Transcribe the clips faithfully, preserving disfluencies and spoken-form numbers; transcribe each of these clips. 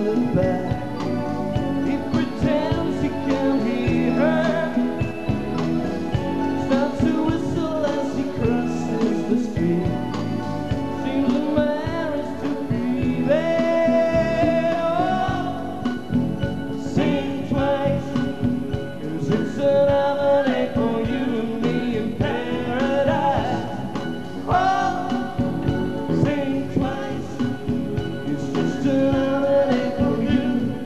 look back. He pretends he can be heard. Starts to whistle as he crosses the street. Seems embarrassed to be there. Oh, sing twice, 'cause it's another day for you and me in paradise. Oh, sing twice, it's just another day for you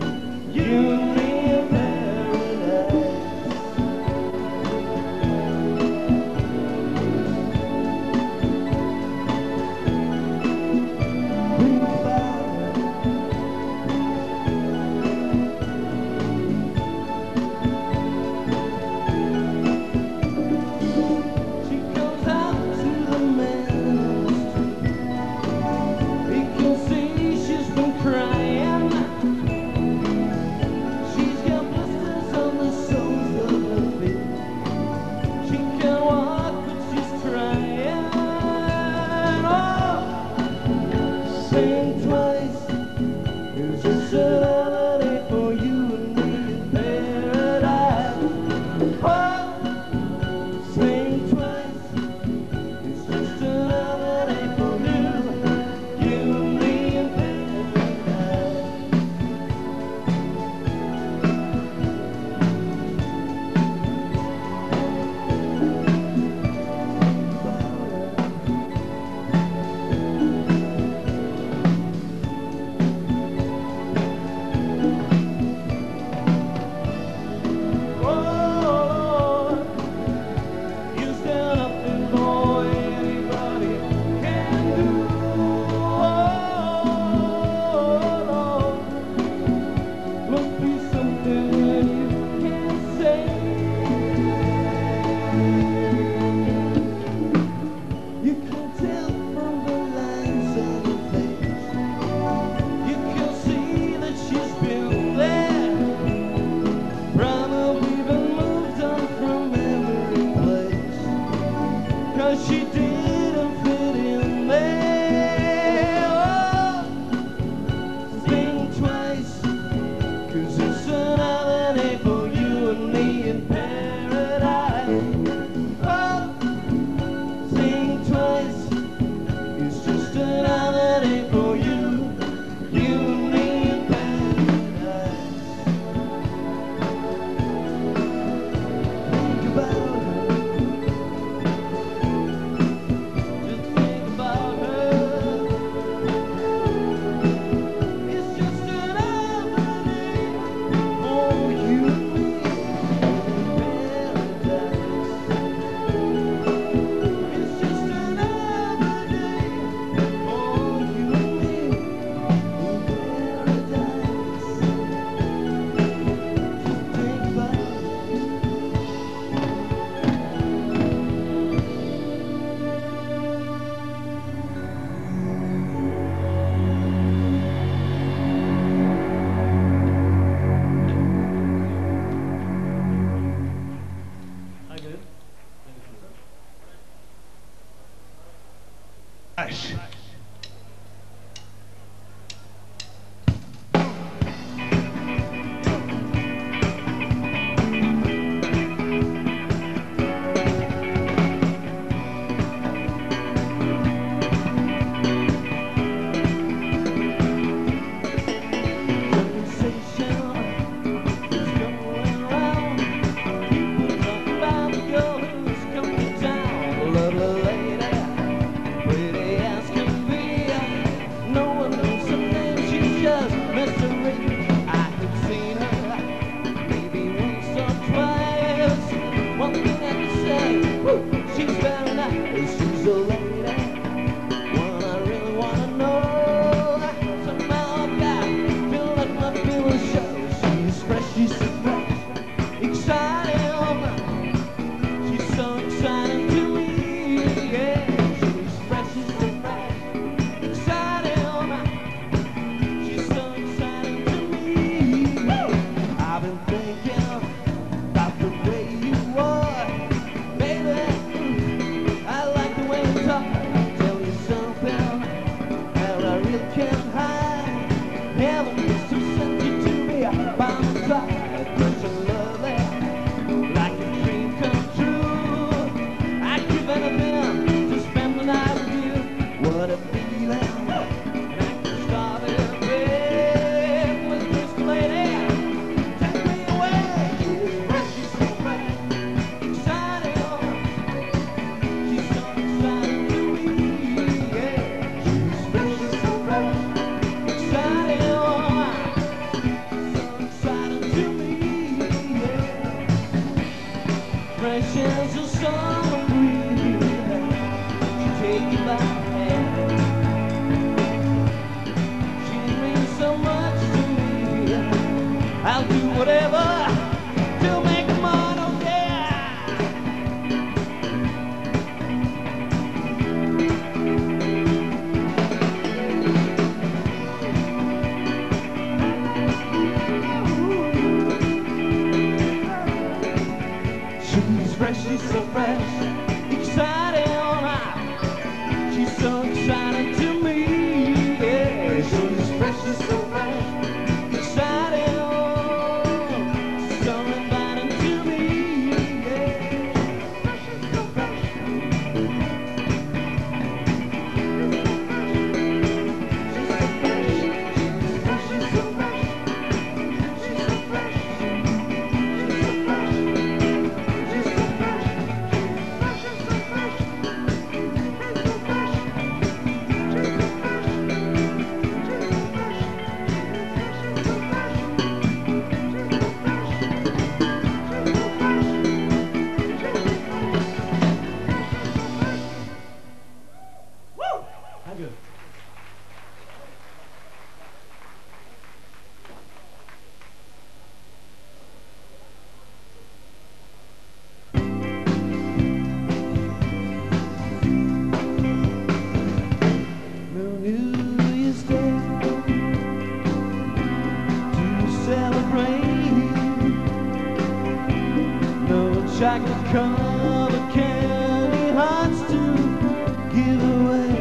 wish I could come to candy hearts to give away.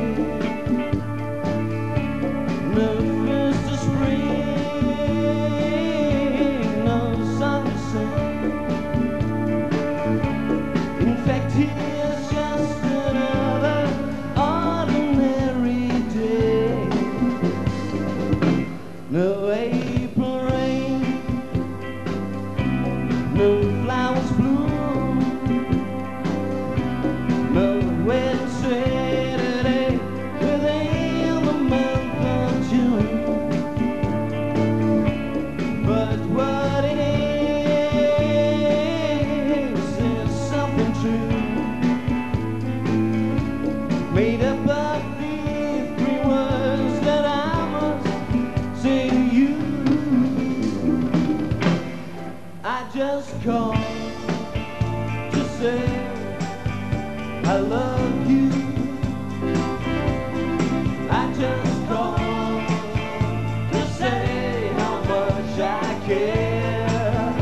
No first of spring, no sunset. In fact, here's just another ordinary day. No April rain, no flowers bloom, no wedding Saturday within the month of June. But what it is is something true, made up of these three words that I must say to you. I just called to say I love you. I just called to say how much I care.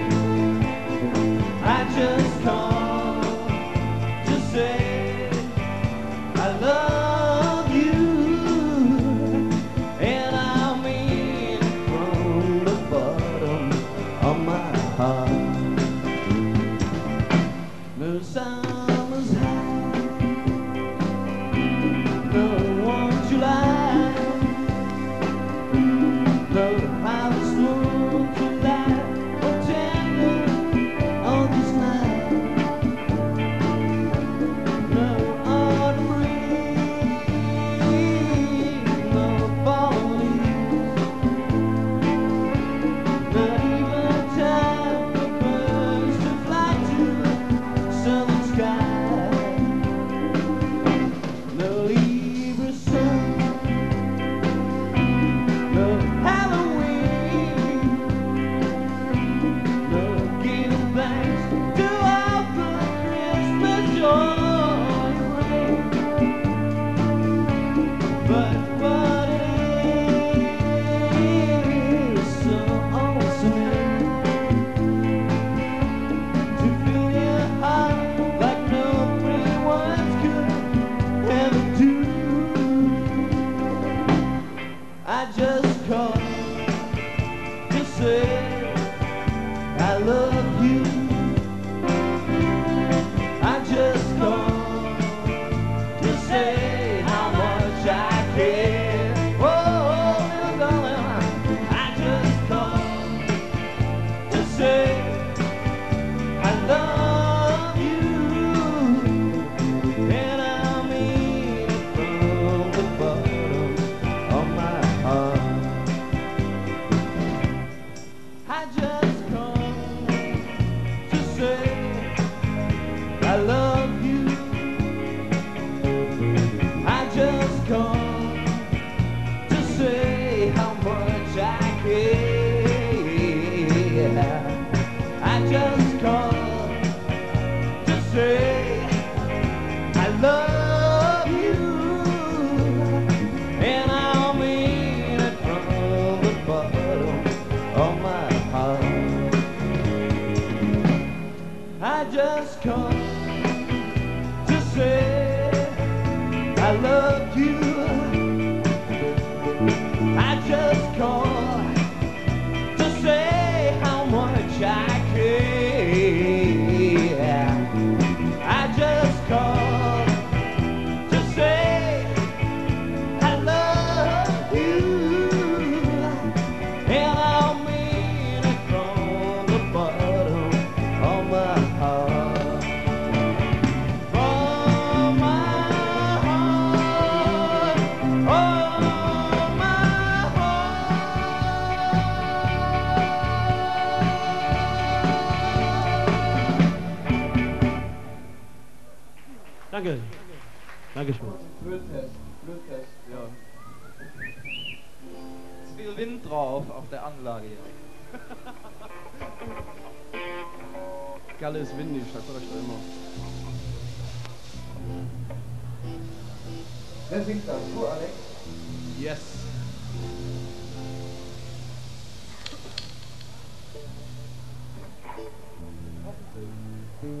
I just called to say I love you, and I mean it from the bottom of my heart. No summer's high, no warm July, no highway smooth July or tender August night. No autumn breeze, no fall leaves, not even time for birds to fly to the southern sky. No Libra sun, no Halloween, no giving thanks to all the Christmas joy rain. But what it is so awesome to feel your heart like no three words could ever do. I just called to say I love you. I just called to say how much I care. Oh, little darling, I just called to say I love you, and I mean it from the bottom of my heart. I just called to say I love you. I just called to say how much I care. I just called to say I love you, and I mean it from the bottom of my heart. I just called to say I love you. I just called to say how much I care. I just called to say I love you, and I mean it from the bottom of my heart. From my heart, oh my Danke. Dankeschön. Blödtest, Blödtest, ja. Ist viel Wind drauf auf der Anlage hier. Galle ist windig, sagt euch doch immer. Wer singt das? Du, Alex? Yes. Thank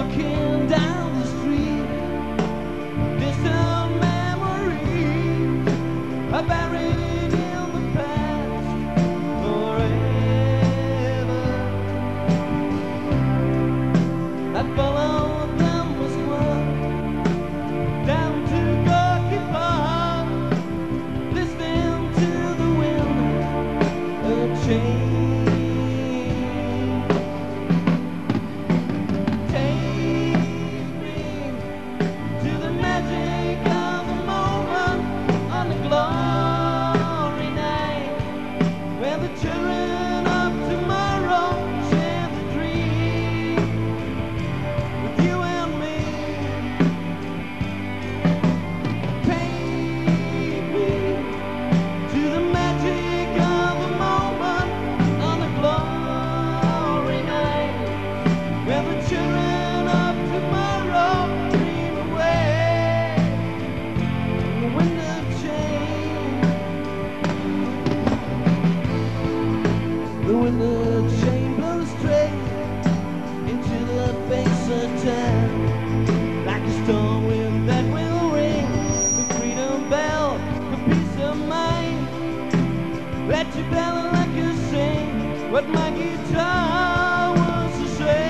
walking down the street, distant memories are buried in the past forever. I followed them westward down to Gorky Park, listening to the wind of change. Like a storm wind that will ring the freedom bell, the peace of mind. Let your bell like you sing what my guitar wants to say.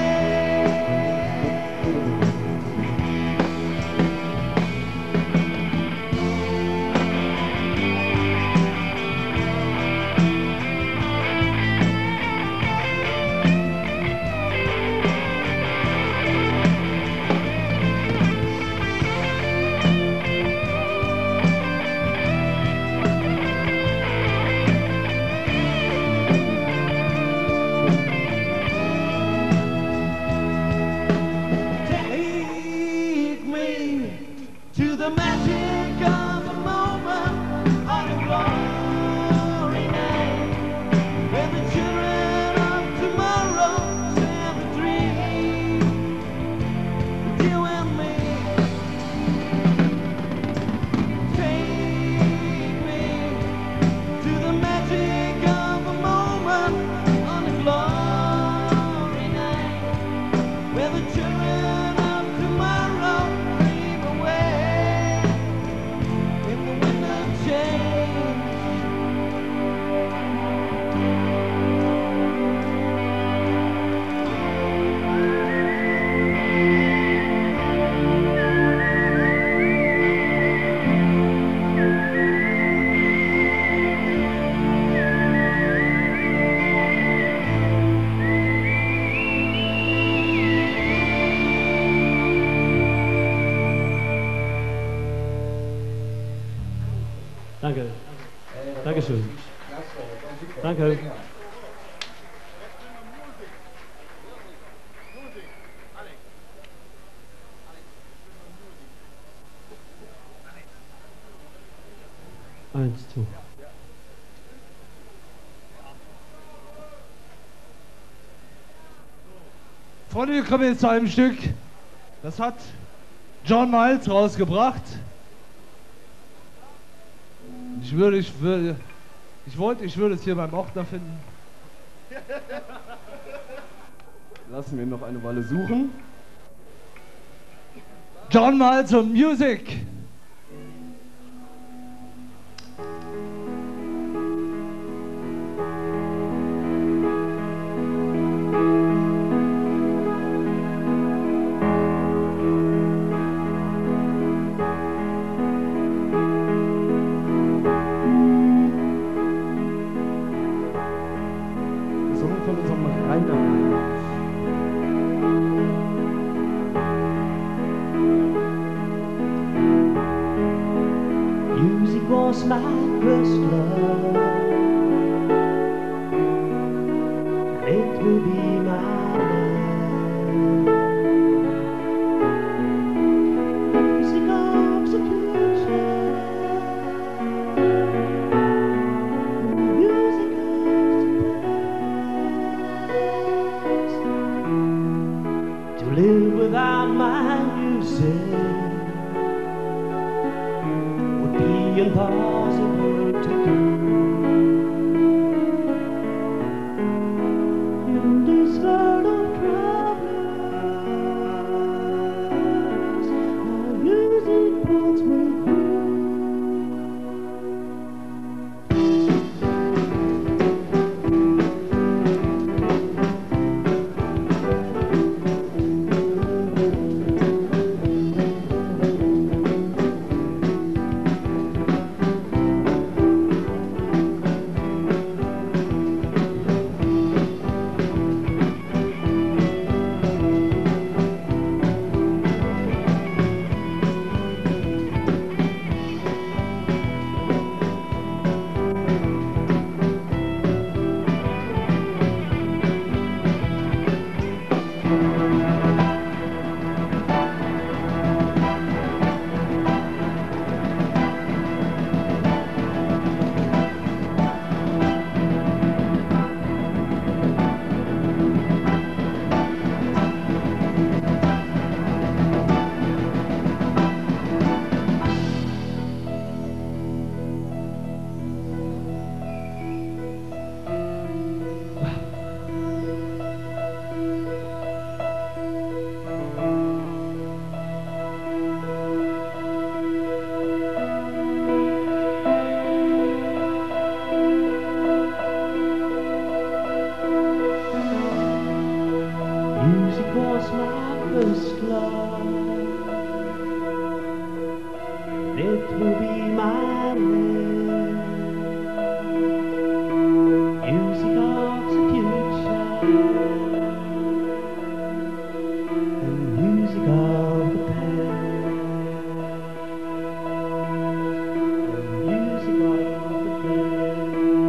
To the magic of a moment on a glory night, where the children of tomorrow share the dream with you and me. Take me to the magic of a moment on a glory night, where the children of tomorrow dream away. Danke. Dankeschön. Danke. Eins, zwei. Freunde, wir kommen jetzt zu einem Stück, das hat John Miles rausgebracht. Ich würde, ich würde, ich wollte, ich würde es hier beim Ordner finden. Lassen wir noch eine Weile suchen. John Miles und Music. Music was my first love, and it will be my love. Music of the future, music of the past. To live without my music impossible to do. In this world of problems, Music was my first love. It will be my name. Music of the future and music of the past. And music of the past.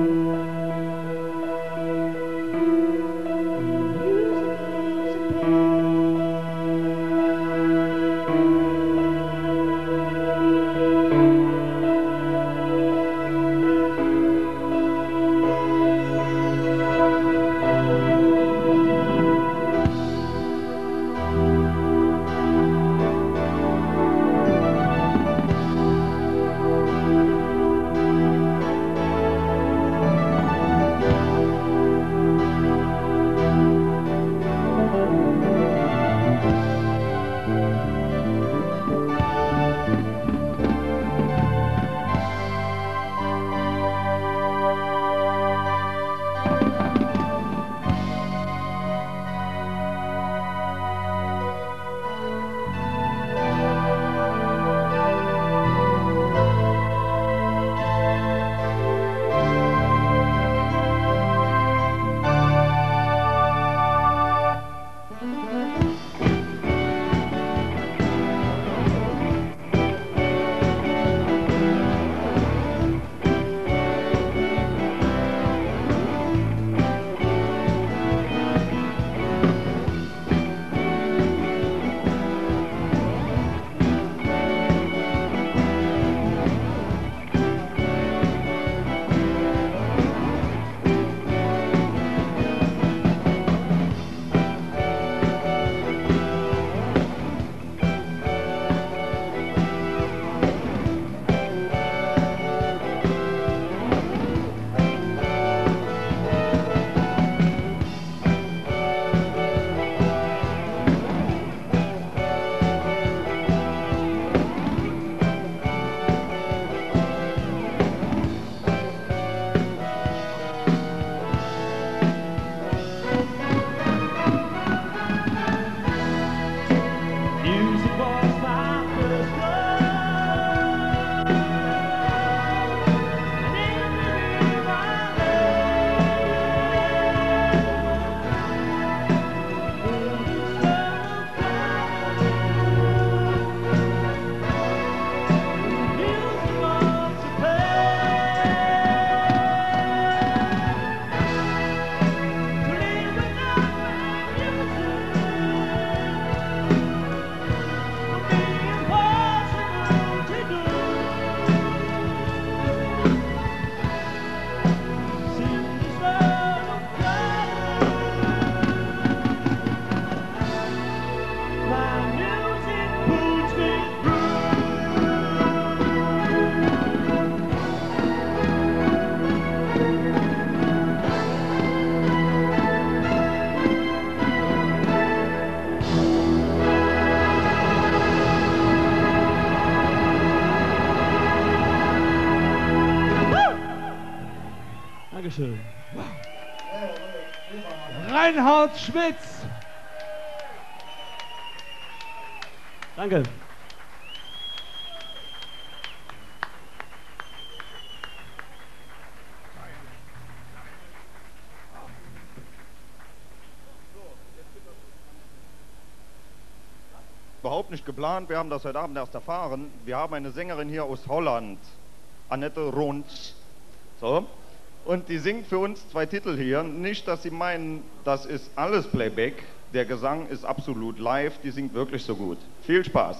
Dankeschön. Reinhard Schmitz. Danke. Überhaupt nicht geplant, wir haben das heute Abend erst erfahren. Wir haben eine Sängerin hier aus Holland, Annette Rons. So. Und die singt für uns zwei Titel hier. Nicht, dass Sie meinen, das ist alles Playback. Der Gesang ist absolut live, die singt wirklich so gut. Viel Spaß.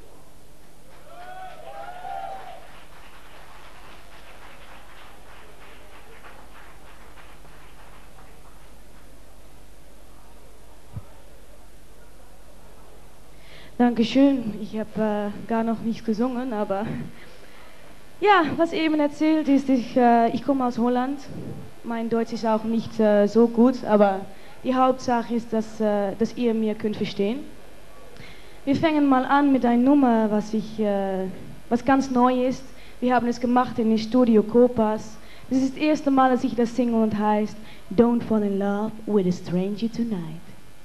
Dankeschön. Ich habe äh, gar noch nicht gesungen, aber ja, was eben erzählt ist, ich, äh, ich komme aus Holland. Mein Deutsch ist auch nicht äh, so gut, aber die Hauptsache ist, dass, äh, dass ihr mir könnt verstehen. Wir fangen mal an mit einer Nummer, was, ich, äh, was ganz neu ist. Wir haben es gemacht in dem Studio Copas. Das ist das erste Mal, dass ich das singe und heißt Don't Fall in Love with a Stranger Tonight.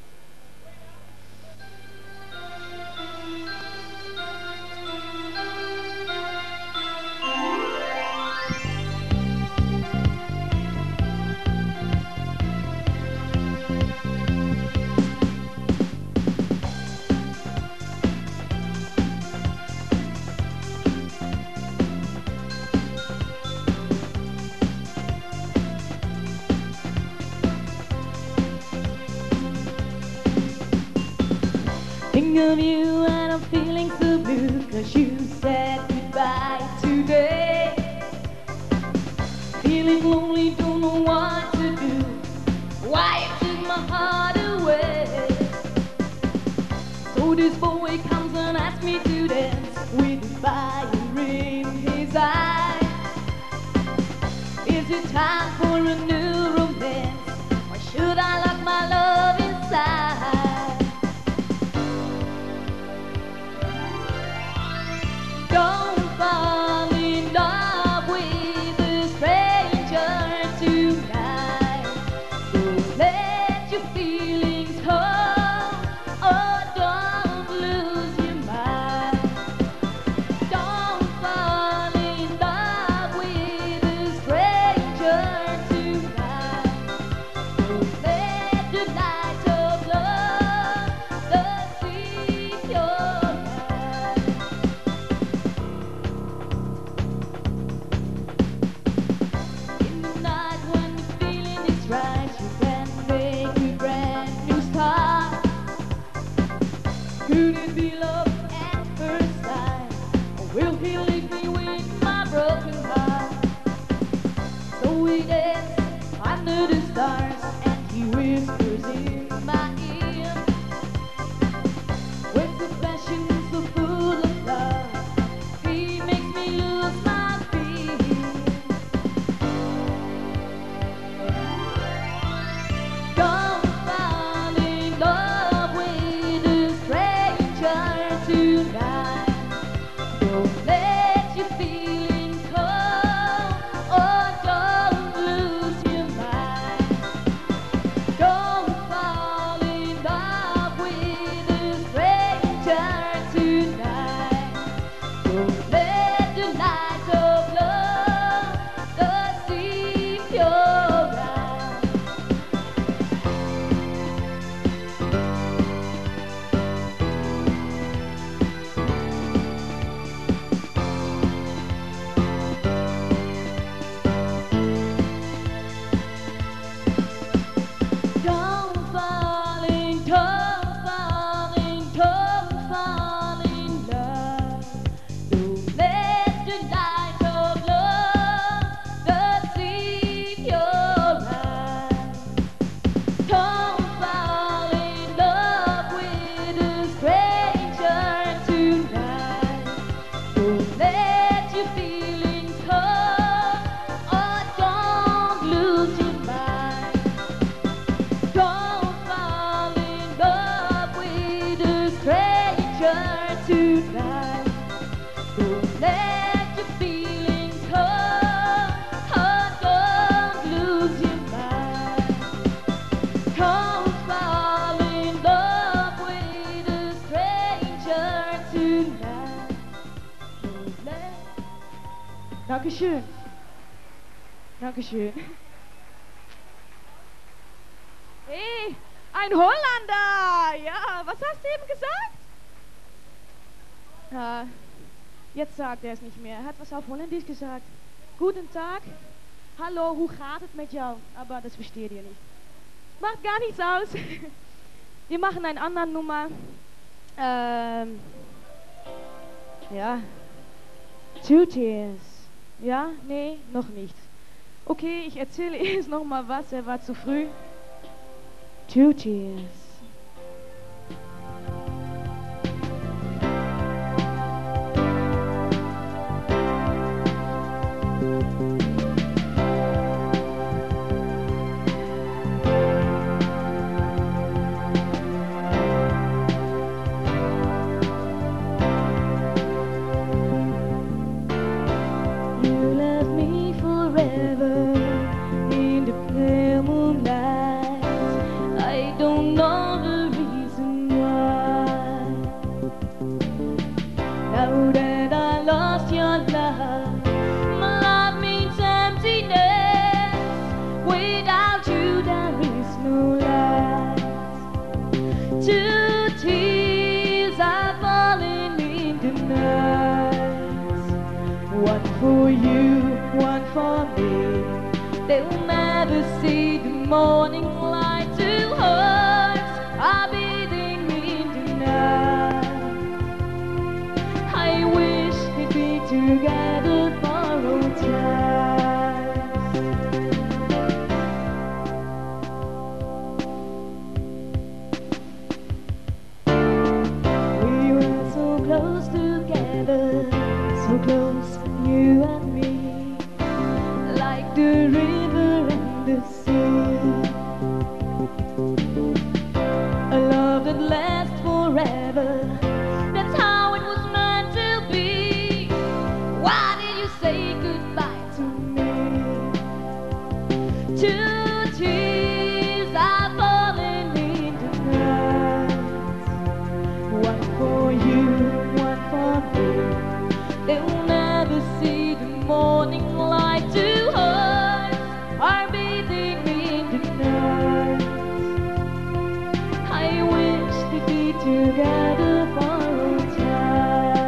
Think of you and I'm feeling so blue, 'cause you said goodbye today. Feeling lonely, don't know what to do. Why you took my heart away? So this boy comes and asks me to dance with a fire in his eye. Is it time for a new romance, or should I lock my love inside? Don't fall in love with a stranger tonight. Don't let your feelings come, or don't lose your mind. Don't fall in love with a stranger tonight. Don't let the light of love deceive your mind. In the night when the feeling is right, you can make a brand new start. Could it be love at first sight, or will he leave me with my broken heart? So we dance under the stars, and he whispers in my ear. With the passion so full of love, he makes me lose my fear. Don't fall in love with a stranger tonight. Don't let your feelings come, or don't lose your mind. Don't fall in love with a stranger tonight. Don't let the light of love deceive your eyes. Don't fall in, don't fall in, don't fall in love. Don't let the light of love deceive your eyes. Don't fall in love with a stranger tonight. Don't let your feelings come, or don't lose your mind. Don't fall in love with a stranger tonight. Don't let your feelings come, or don't lose your mind. Don't fall in love with a stranger tonight. Don't let... Dankeschön. Dankeschön. Hey, ein Holländer! Ja, was hast du eben gesagt? Ja, jetzt sagt er es nicht mehr. Er hat was auf Holländisch gesagt. Guten Tag. Hallo, hoe gaat het met jou? Aber das versteht ihr nicht. Macht gar nichts aus. Wir machen eine andere Nummer. Ähm, ja. Two Tears. Ja? Nee, noch nicht. Okay, ich erzähle erst noch mal was, er war zu früh. Two Tears. For you, one for me. They'll never see the morning light. Two hearts are beating me tonight. I wish we'd be together for all time. We were so close together, so close. You and me, like the river and the sea. A love that lasts forever, that's how it was meant to be. Why did you say goodbye to me? Two tears are falling in tonight. One for you, one for me. They will never see the morning light. Two hearts are beating me tonight. I wish to be together for all time.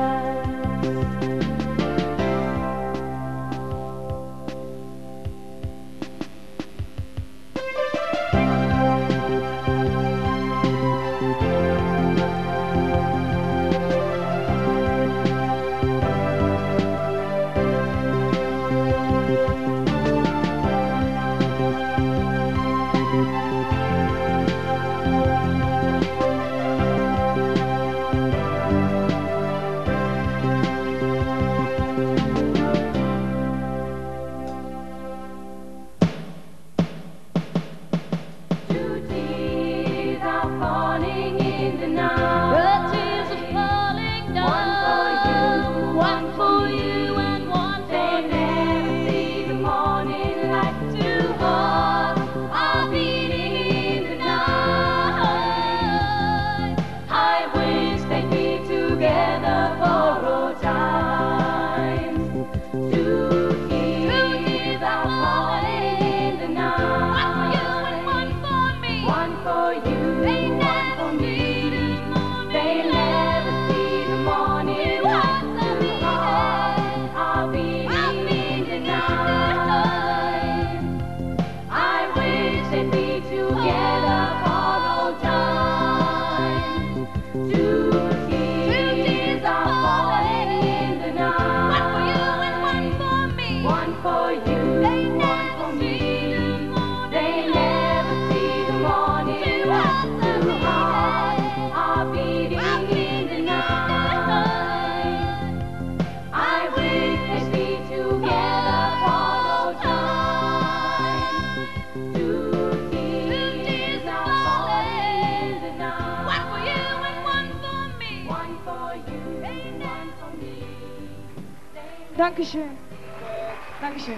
Dankeschön. Dankeschön.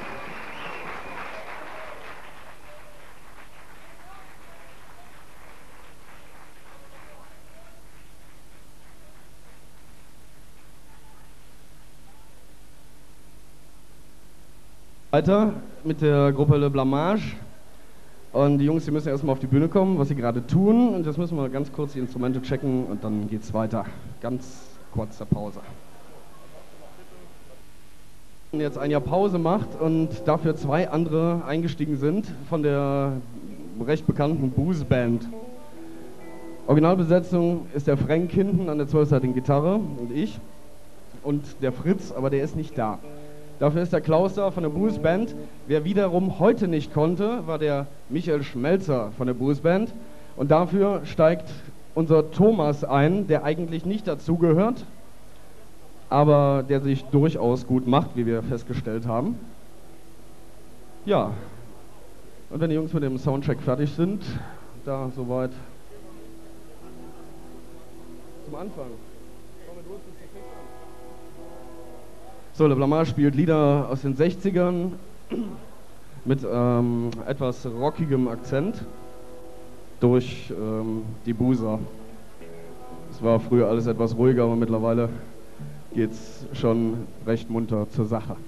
Weiter mit der Gruppe Le Blamage. Und die Jungs, die müssen erstmal auf die Bühne kommen, was sie gerade tun. Und jetzt müssen wir ganz kurz die Instrumente checken und dann geht's weiter. Ganz kurze Pause. Jetzt ein Jahr Pause macht und dafür zwei andere eingestiegen sind von der recht bekannten Booze Band. Originalbesetzung ist der Frank hinten an der zwölfseitigen Gitarre und ich und der Fritz, aber der ist nicht da. Dafür ist der Klaus da von der Bruce Band. Wer wiederum heute nicht konnte, war der Michael Schmelzer von der Bruce Band. Und dafür steigt unser Thomas ein, der eigentlich nicht dazugehört, aber der sich durchaus gut macht, wie wir festgestellt haben. Ja, und wenn die Jungs mit dem Soundcheck fertig sind, da soweit zum Anfang. So, Le Blamage spielt Lieder aus den sechzigern mit ähm, etwas rockigem Akzent durch ähm, die Boozer. Es war früher alles etwas ruhiger, aber mittlerweile geht's schon recht munter zur Sache.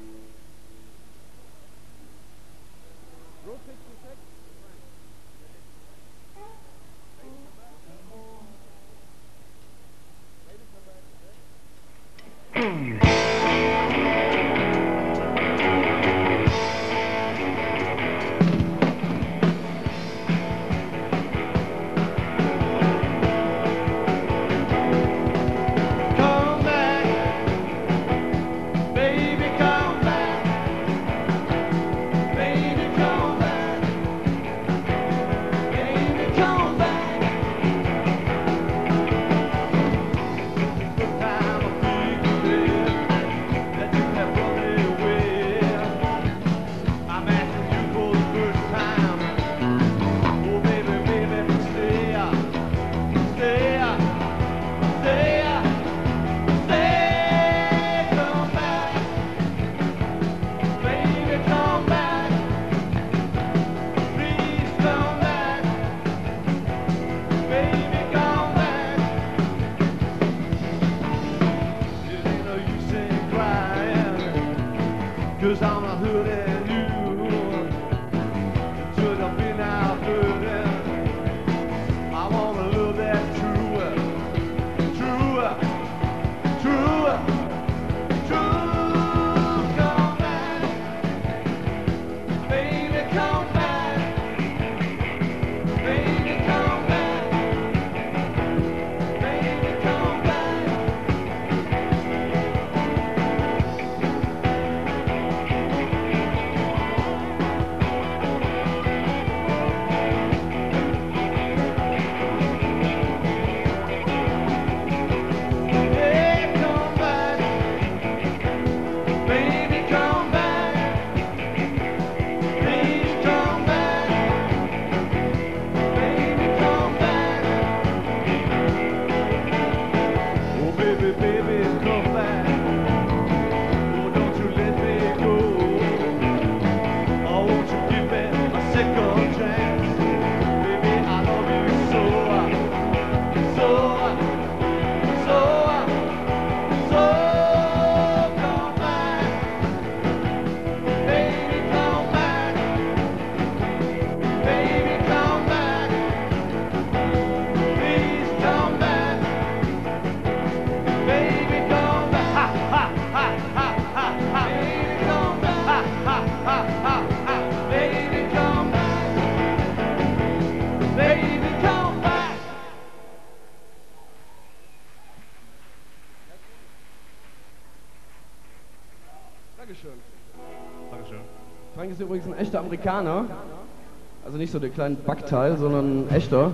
Frank ist übrigens ein echter Amerikaner. Also nicht so der kleine Backteil, sondern ein echter.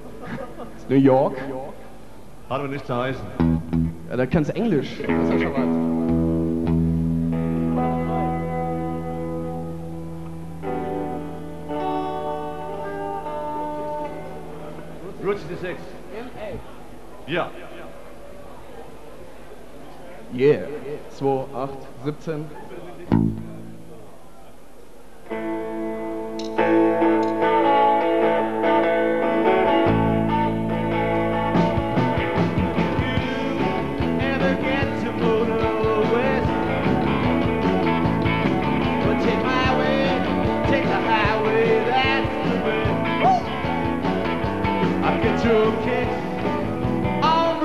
Ist New York. Hat aber nichts zu heißen. Ja, der kann's Englisch. Das ist ja schon was. Route sechsundsiebzig. Ja. Yeah. zwei, acht, siebzehn.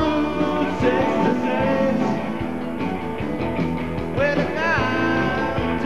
Where the guy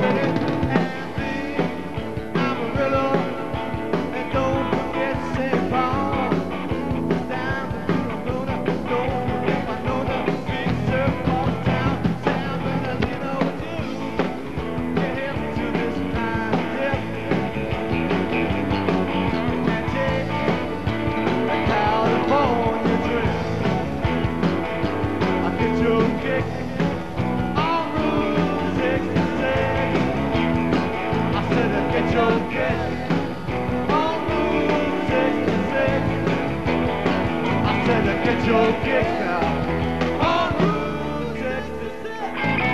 Get your kick now on Route sixty-six.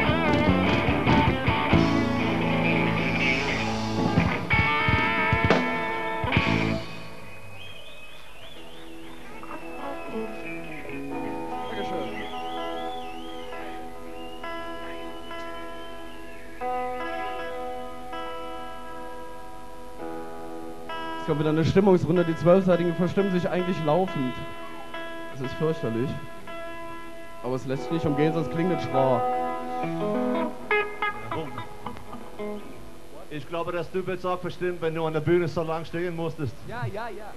Es kommt wieder eine Stimmungsrunde, die Zwölfseitigen verstimmen sich eigentlich laufend. Das ist fürchterlich. Aber es lässt sich nicht umgehen, sonst klingt es schrar. Ich glaube, dass du jetzt auch verstimmt, wenn du an der Bühne so lang stehen musstest. Ja, ja, ja.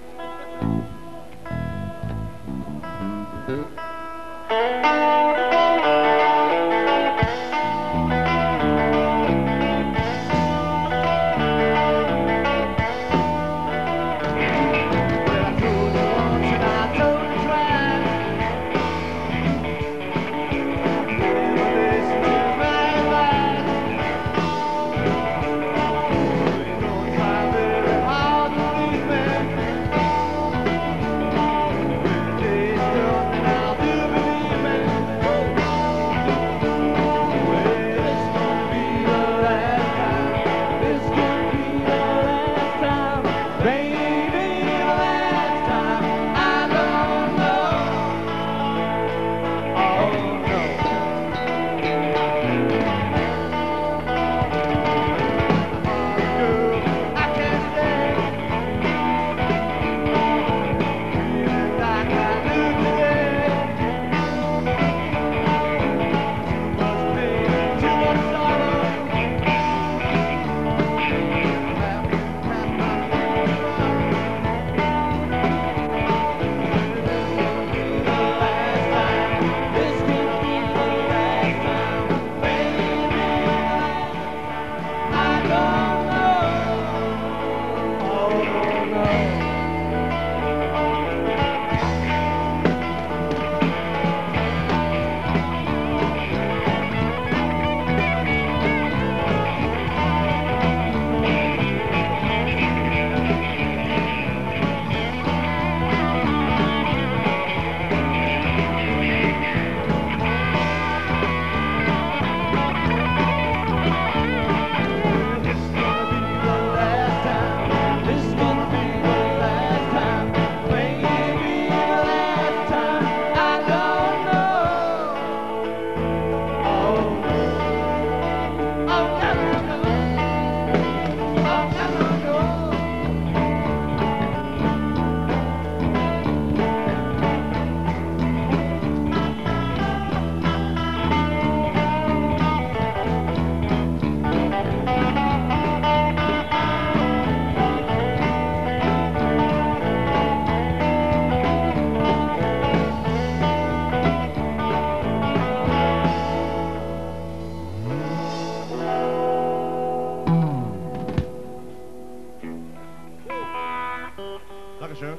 Dankeschön.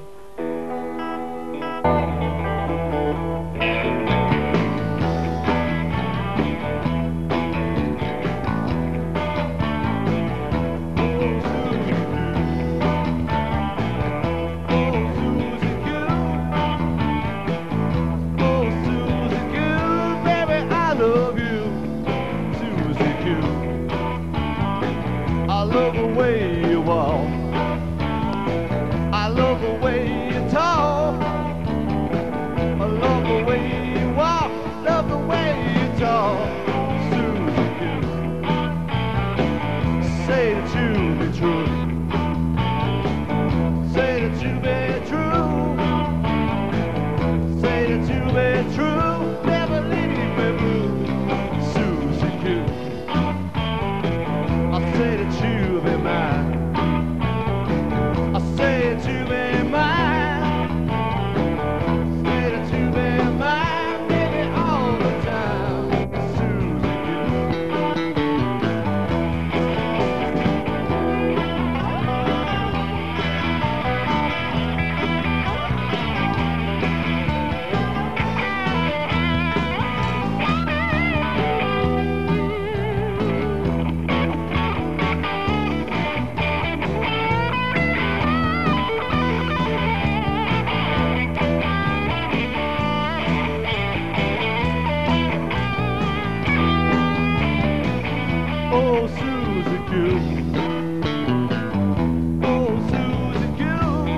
I love the way you walk. I love the way you talk. I love the way you walk. Love the way you talk. Susie Q. Say that you be true. Say that you be true. Say that you be true. Never leave me blue. Susie Q. I say that you'll be mine. I say that you'll be mine. Say that you'll be mine, baby, all the time. Susie Oh, Susie Q. Oh, Susie Q.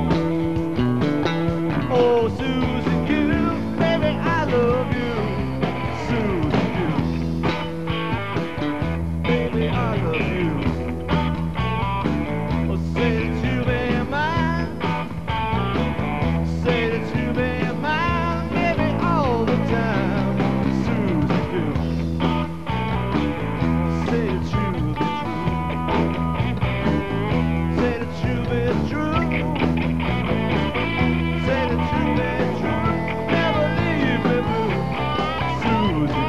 Oh, Susie Q. Baby, I love you. Susie Q. Baby, I love you. Oh, say that you'll be mine. Say that you'll be mine, baby, all the time. Susie Q. Say that you'll be true. Say that you'll be true. Say that you'll be true. Never leave me blue. Susie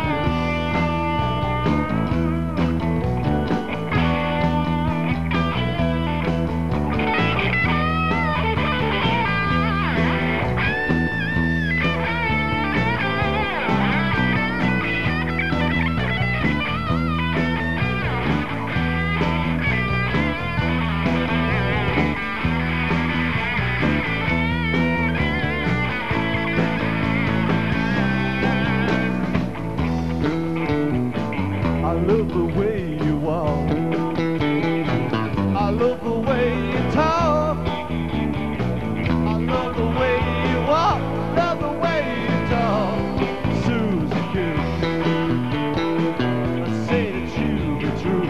I love the way you walk. I love the way you talk. I love the way you walk. Love the way you talk. Susie Q. Say that you'll be true.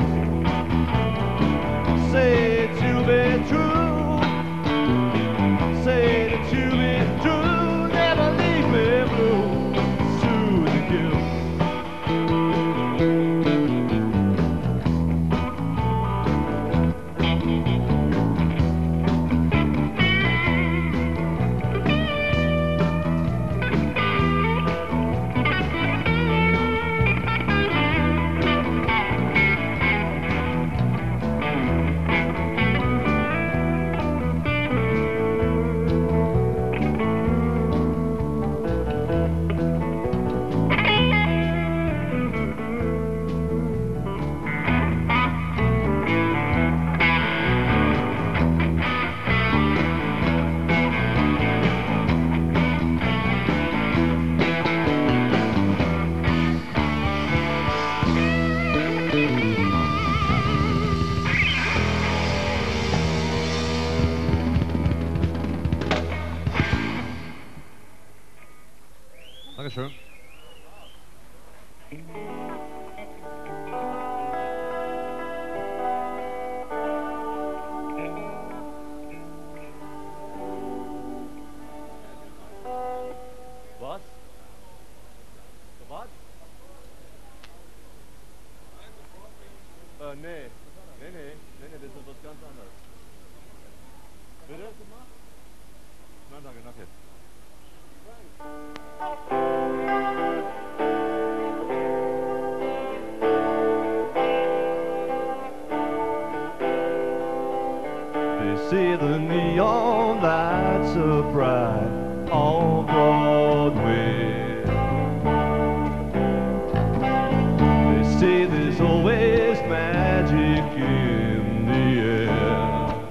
Say that you'll be true. Say that you'll be true. Never leave me blue. Susie Q. Dankeschön. Was? Was? Äh, nee. Nee, nee. Nee, nee, das ist was ganz anderes. Bitte? Nein, danke, danke. They see the neon lights are bright on Broadway. They say there's always magic in the air.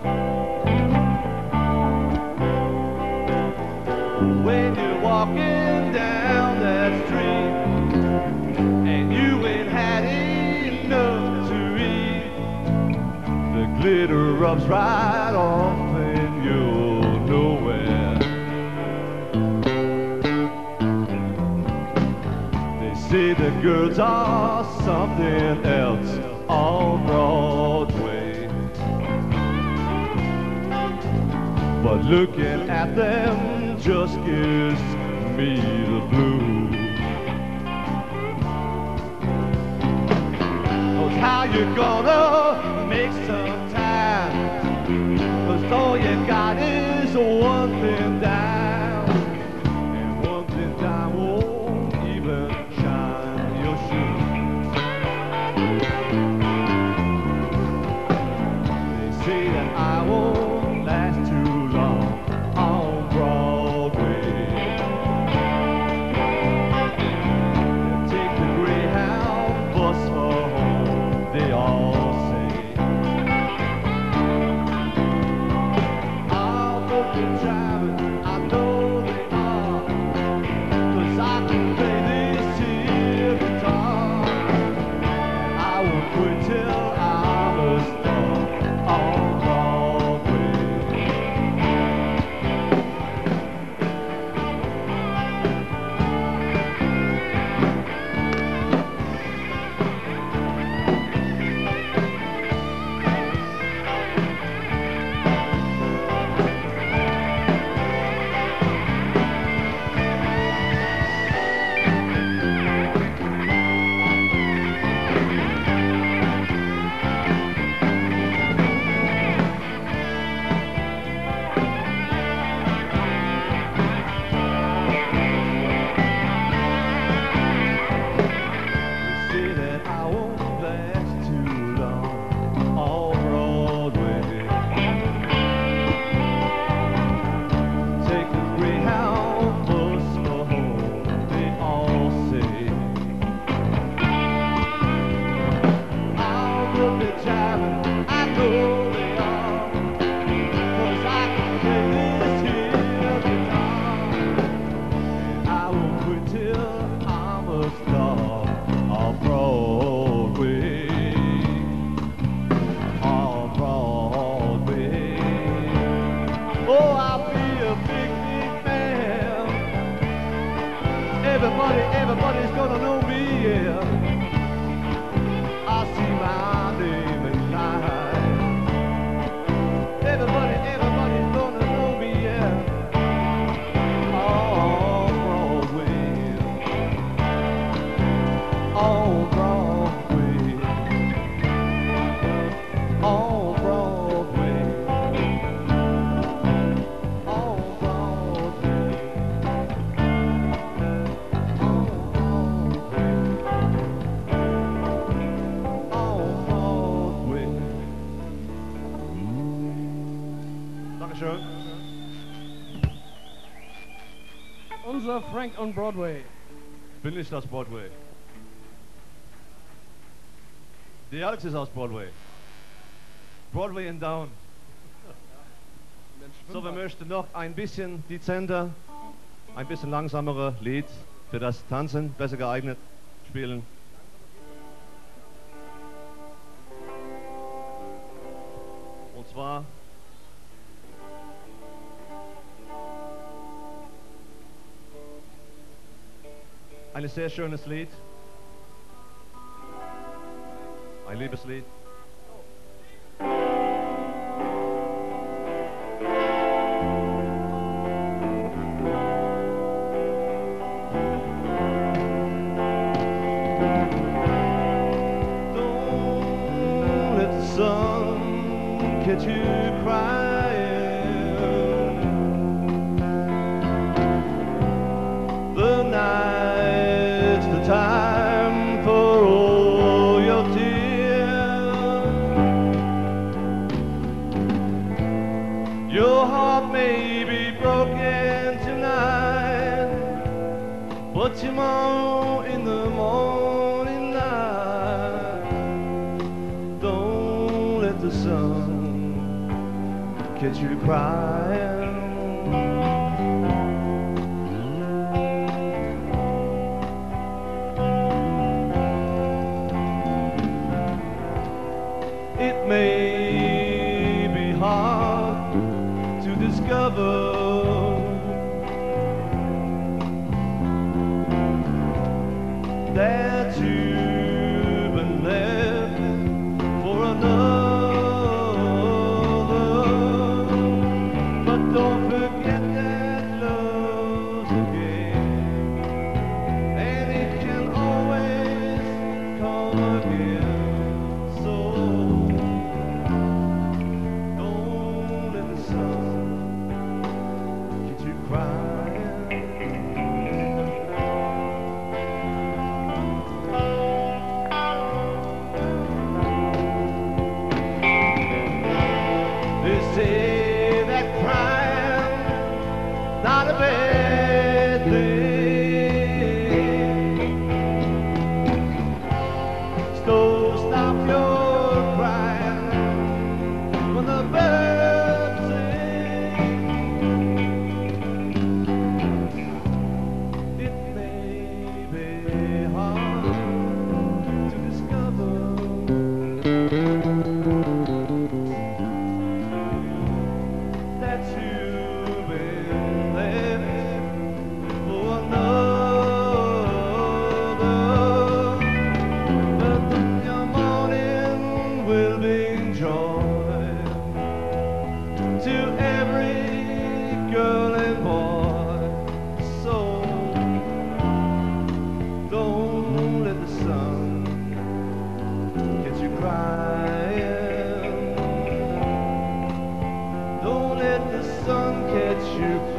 When you're walking down that street and you ain't had enough to eat, the glitter rubs right off and you're nowhere. They say the girls are something else on Broadway, but looking at them just gives me the blues. 'Cause how you gonna make one thing down, and one thing down won't even shine your shoes. They say that I won't last too long on Broadway. They take the Greyhound bus home, they all say. I'll book the driving, I know they are, 'cause I can play this here guitar. And I won't quit till I'm a star on Broadway. They say that I won't last too long on Broadway. Take the Greyhound bus for home, they all say. I'll look at jiving, I know they are, 'cause I can play this here guitar. And I won't quit till I'm a star on Broadway. On Broadway. Oh, I'll be a big, big man. Everybody, everybody's gonna know me, yeah. I see my name at night. Everybody, everybody's gonna know me, yeah. On Broadway. On Broadway. On Broadway. On Broadway. On Broadway. On Broadway. Dankeschön. Unser Frank on Broadway. Bin nicht aus Broadway. Die Alex ist aus Broadway. Broadway and Down. So, wir möchten noch ein bisschen dezenter, ein bisschen langsamere Lied für das Tanzen, besser geeignet, spielen. Und zwar ein sehr schönes Lied. Ein Liebeslied. Don't let the sun catch you crying. The night's the time for all your tears. Your heart may be broken tonight, but tomorrow in the morning light, don't let the sun catch you crying. It may be hard to discover that you've been left for another, but don't forget that love's a game, and it can always come again. So don't let the sun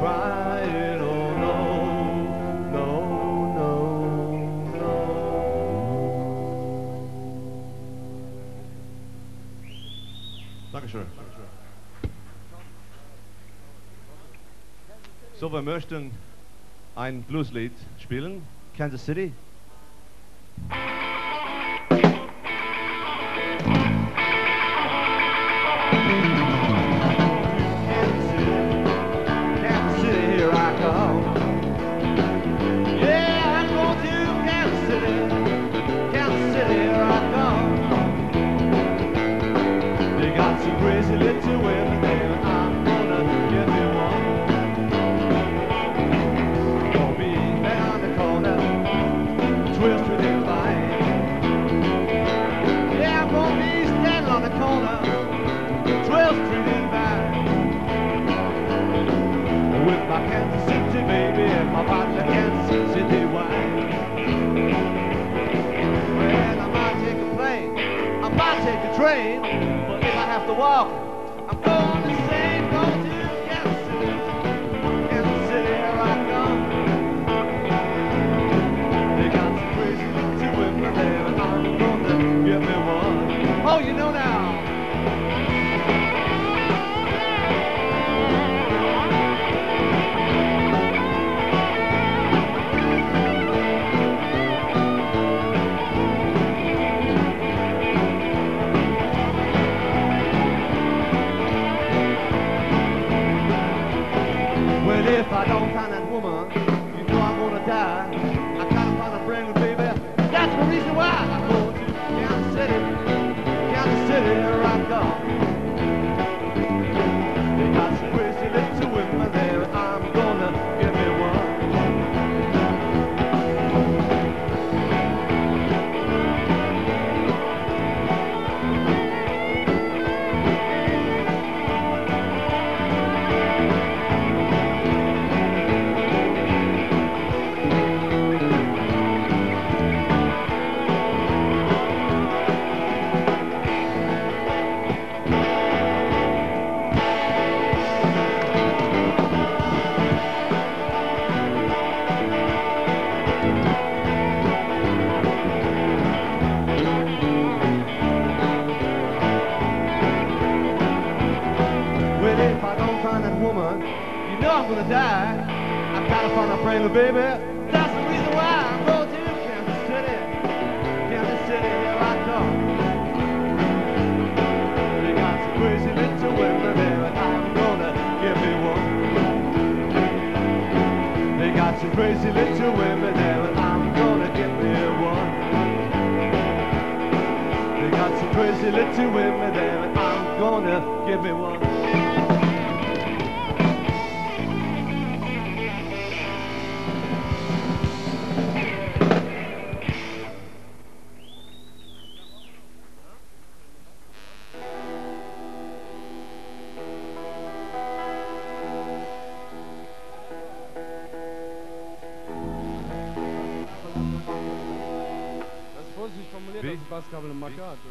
crying. Oh no, no, no, no. Dankeschön. So, wir möchten ein Blueslied spielen. Kansas City. Train, but if I have to walk, I'm going to say, go to Kansas City. Kansas City, here I come. They got some crazy little women there, and I'm gonna get me one. Oh, you know now. If I don't find that woman, you know I'm gonna die. I gotta find a brand new baby. That's the reason why I go to Kansas City. Kansas City, here I come. They got some crazy little women there, and I'm gonna give me one. I'm gonna die. I gotta find a brand new baby. That's the reason why I'm going to Kansas City. Kansas City, here I come. They got some crazy little women there, and I'm gonna give me one. They got some crazy little women there, and I'm gonna give me one. They got some crazy little women there, and I'm gonna give me one. Das Basskabel im Macker hat.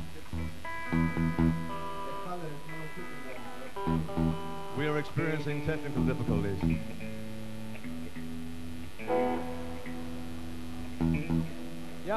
We are experiencing technical difficulties. Ja.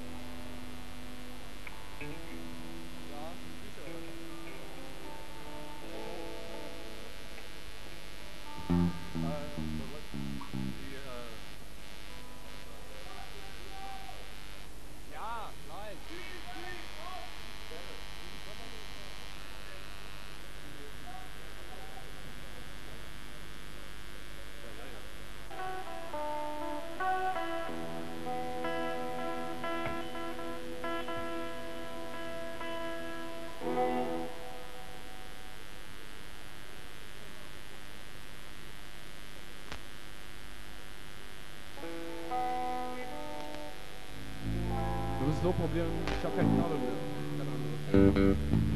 Du musst so probieren, ich habe kein Kabel mehr. Keine Ahnung.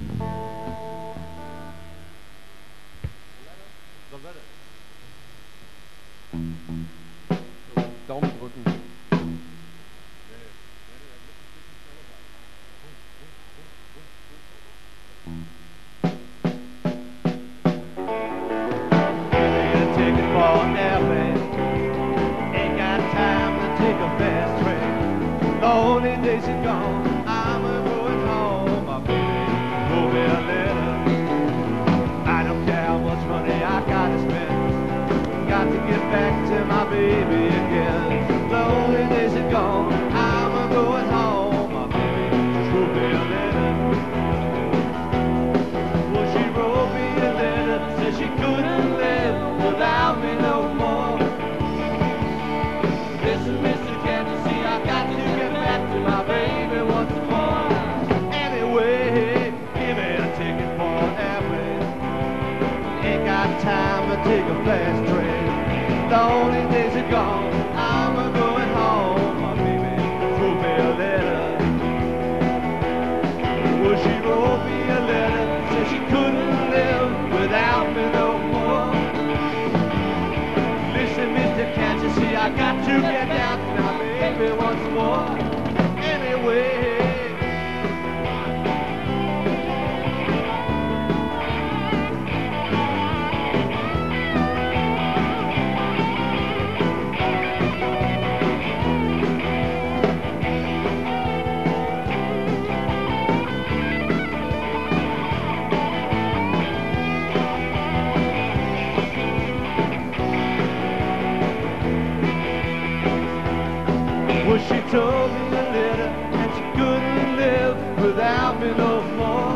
Daumen drücken. Take it fast train. The only days are gone, I'm a going home. My baby wrote me a letter. Well, she wrote me a letter, said she couldn't live without me no more. Listen, mister, can't you see I got to get down to my baby once more? Anyway. Well, she told me a letter and she couldn't live without me no more.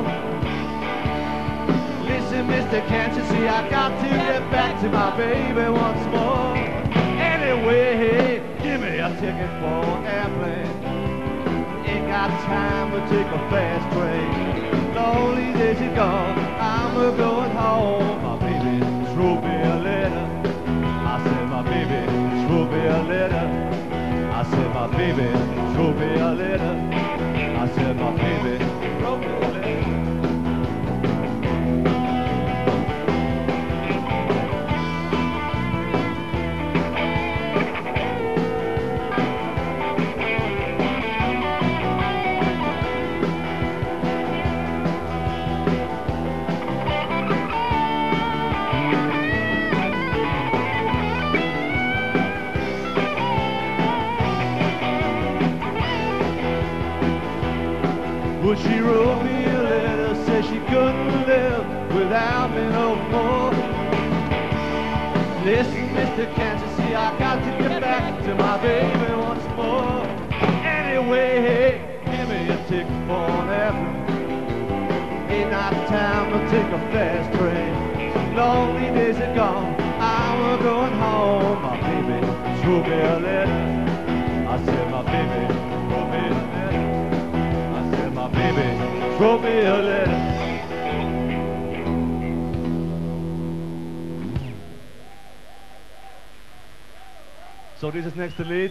Listen, mister, can't you see I got to get back to my baby once more? Anyway, give me a ticket for an airplane. Ain't got time to take a fast train. The only days are gone, I'm a going home. My baby wrote me a letter. I said, my baby wrote me a letter. I said, my baby wrote me a letter. I said, my baby wrote me a letter. Well, she wrote me a letter, said she couldn't live without me no more. Listen, mister, can't you see I got to get back to my baby once more? Anyway, give me a ticket for an airplane. Ain't not time to take a fast train. Lonely days are gone, I'm going home. My baby wrote me a letter. I said, my baby wrote me a letter. My baby wrote me a letter. So dieses nächste Lied,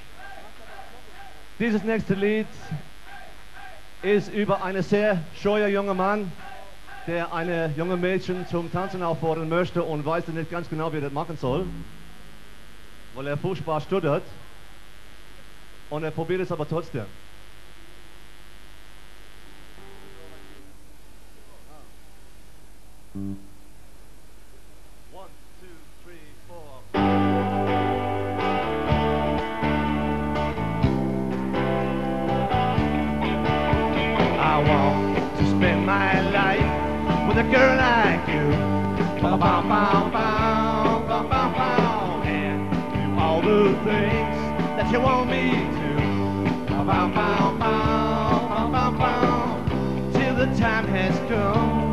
dieses nächste Lied ist über einen sehr scheuen jungen Mann, der eine junge Mädchen zum Tanzen auffordern möchte und weiß nicht ganz genau, wie er das machen soll, weil er furchtbar stuttert und er probiert es aber trotzdem. One, two, three, four. I want to spend my life with a girl like you. Bow, bow, bow, bow, bow, bow, bow, and do all the things that you want me to. Bow, bow, bow, bow, bow, bow, bow, till the time has come.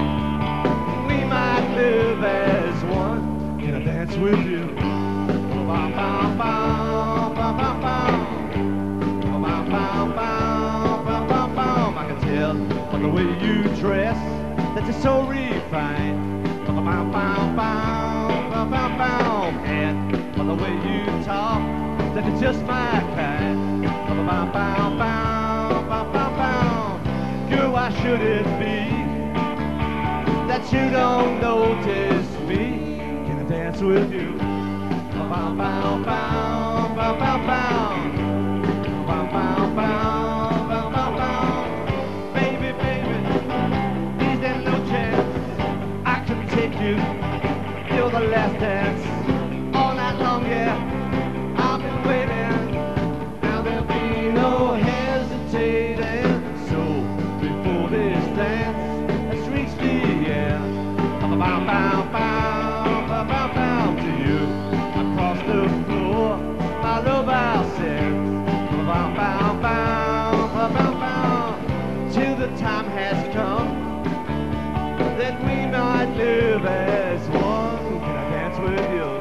Live as one, can I dance with you? Bow, bow, bow, bow, bow, bow. Bow, bow, bow, bow, bow, bow. I can tell by the way you dress that you're so refined. Bow, bow, bow, bow, bow, bow, bow. And by the way you talk that you're just my kind. Bow, bow, bow, bow, bow, bow, bow. Girl, why should it be that you don't notice me? Can I dance with you? Bow, bow, bow, bow, bow, bow. Bow, bow, bow, bow, bow, bow. Baby, baby, is there no chance I could take you till the last dance? All night long, yeah, I've been waiting. Now there'll be no hesitating. So before this dance has reached the end, bow, bow, bow, bow, bow, bow to you. Across the floor, my love I'll send. Bow, bow, bow, bow, bow, bow, till the time has come that we might live as one. Can I dance with you?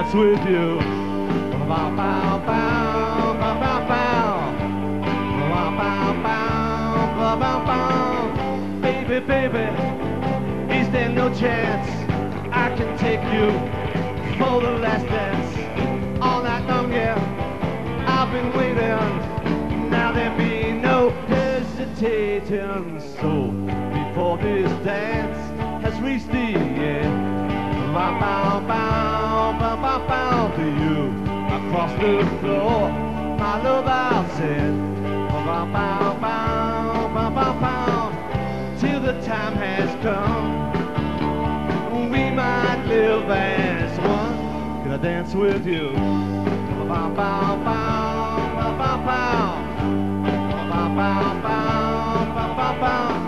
dance with you. Bow, bow, bow, bow, bow, bow. Bow, bow, bow, bow, bow, bow. Baby, baby, is there no chance I can take you for the last dance? All night long, yeah, I've been waiting. Now there be no hesitating. So before this dance has reached the end, bow, bow, bow, bow, bow, bow to you. Across the floor, my love I'll send. Bow, bow, bow, bow, bow, bow. Till the time has come, we might live as one. Can I dance with you? Bow, bow, bow, bow, bow, bow. Bow, bow, bow, bow, bow, bow.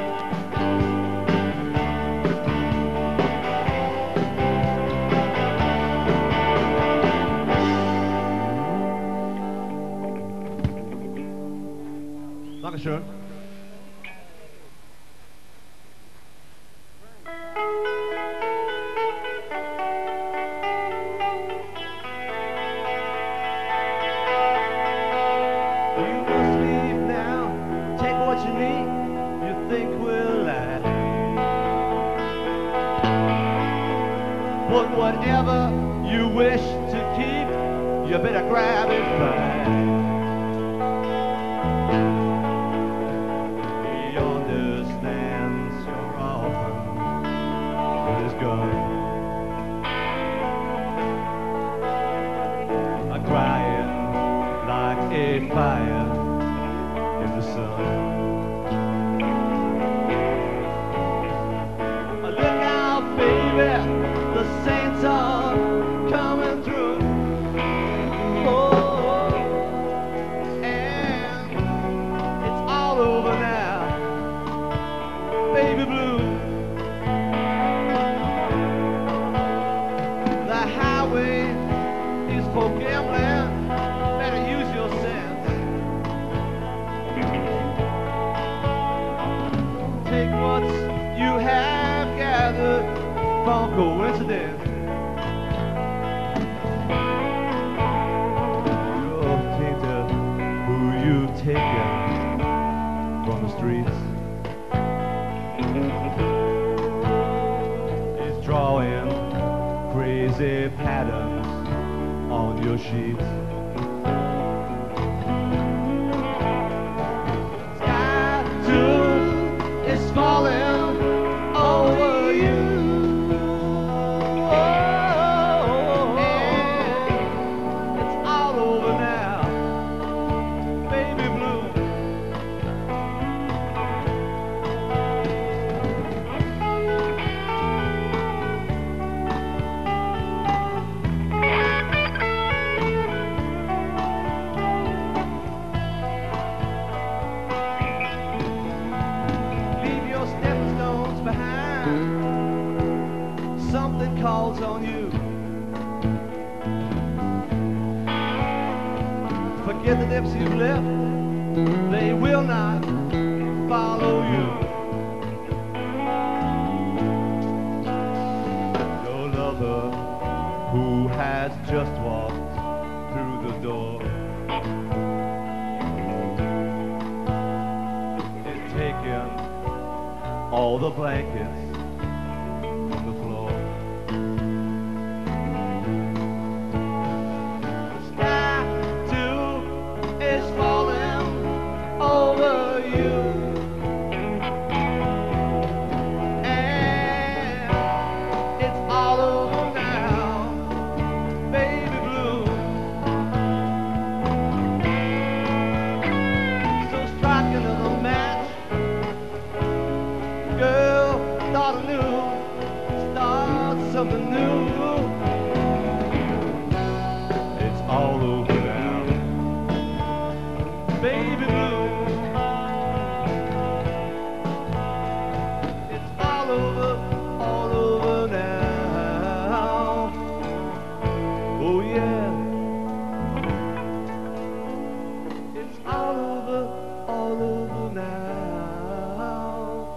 Dankeschön. You must leave now. Take what you need. You think will last. But whatever you wish to keep, you better grab it fast. He understands your orphan with his gun. I'm crying like a fire in the sun. Look out, baby, the saints are coming through. Oh, and it's all over now, baby blue. The highway is for gambling. Better use your sense. Take what you have gathered from coincidence. You're tainted who you've taken from the streets. It's drawing crazy patterns on your sheets. Sky too is falling over you. Oh, and it's all over now, baby blue. Leave your stepping stones behind. Something calls on you. Forget the depths you've left. They will not follow you. Your lover who has just walked through the door is taking all the blankets from the floor. The sky too is falling over you, and it's all over now, baby blue. So strike another match, girl. Start anew, start something new. It's all over now, baby blue. It's all over, all over now. Oh yeah. It's all over, all over now,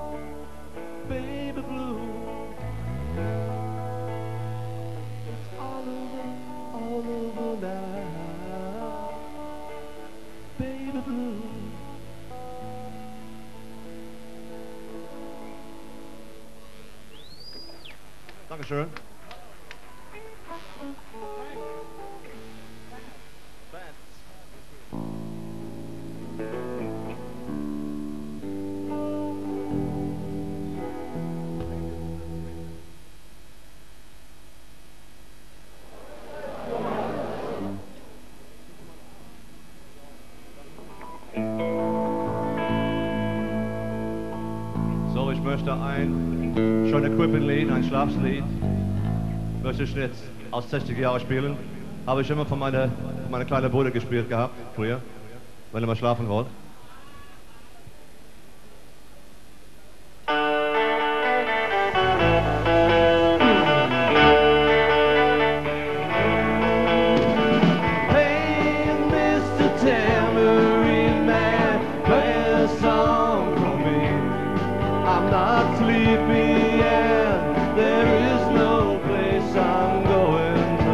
baby blue. It's all over. Dankeschön. So, ich möchte ein schon Equipment-Lied, ein Schlafslied, möchte ich jetzt aus sechzig Jahren spielen. Habe ich immer von meiner, von meiner kleinen Bruder gespielt gehabt, früher, wenn er mal schlafen wollte. Hey, Mister Tambourine Man, play a song for me. I'm not sleepy and there is no place I'm going to.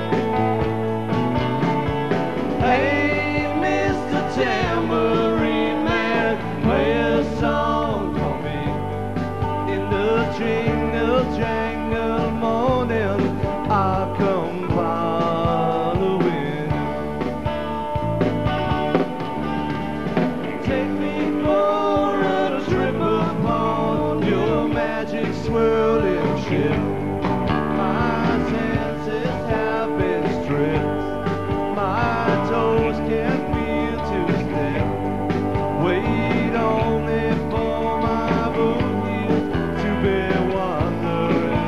Hey, Mister Tambourine Man, play a song for me. In the jingle jangle morning, I'll come following. Take me for a trip upon your magic swirling ship. My senses have been stripped. My toes can't feel to step. Wait only for my boot heels to be wandering.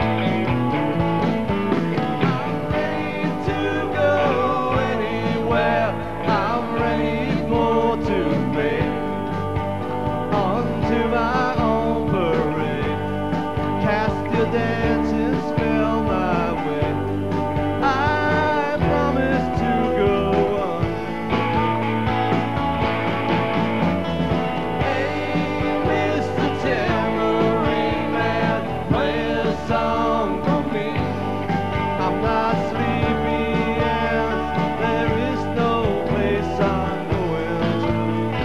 I'm ready to go anywhere. I'm ready for to make onto my own parade. Cast your dancing spell my way. I promise to go on. Hey, Mister Tambourine Man, play a song for me. I'm not sleepy and there is no place I'm going to.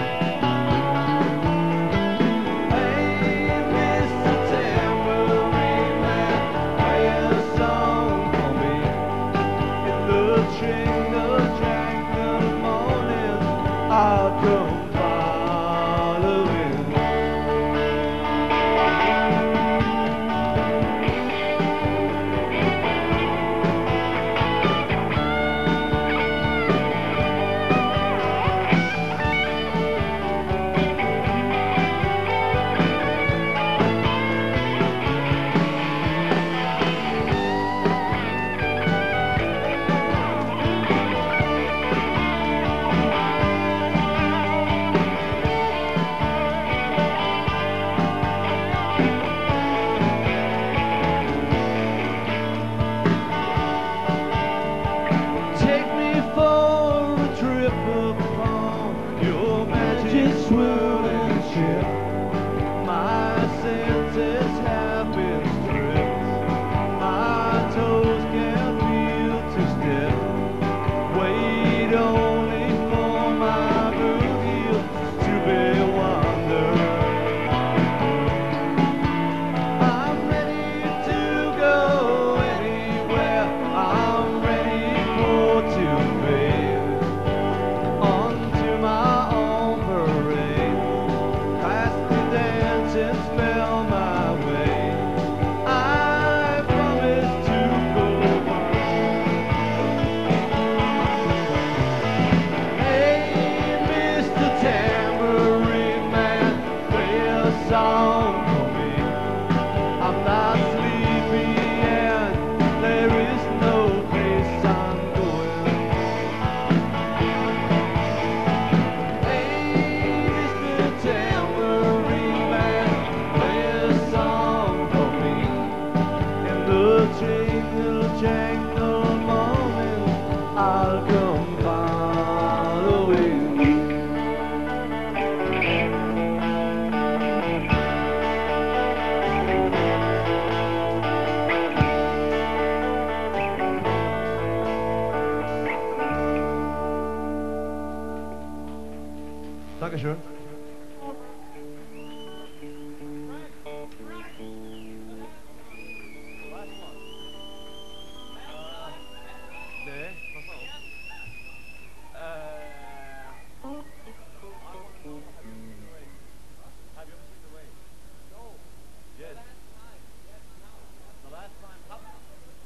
Hey, Mister Tambourine Man, play a song for me. In the jingle jangle morning, I'll come following. Take me for a trip upon your magic swirling ship. My senses have been stripped. My toes can't feel to step. Wait only for my boot heel to be wandering. I'm ready to go anywhere. I'm ready for to fade onto my own parade. Cast the dance and spell my way. I promise to go on. Hey, Mister Tambourine Man, play a song for me. I'm not sleepy and there is no place I'm going. Hey, Mister Tambourine Man, play a song for me. In the jingle jangle morning, I'll come following. Dankeschön.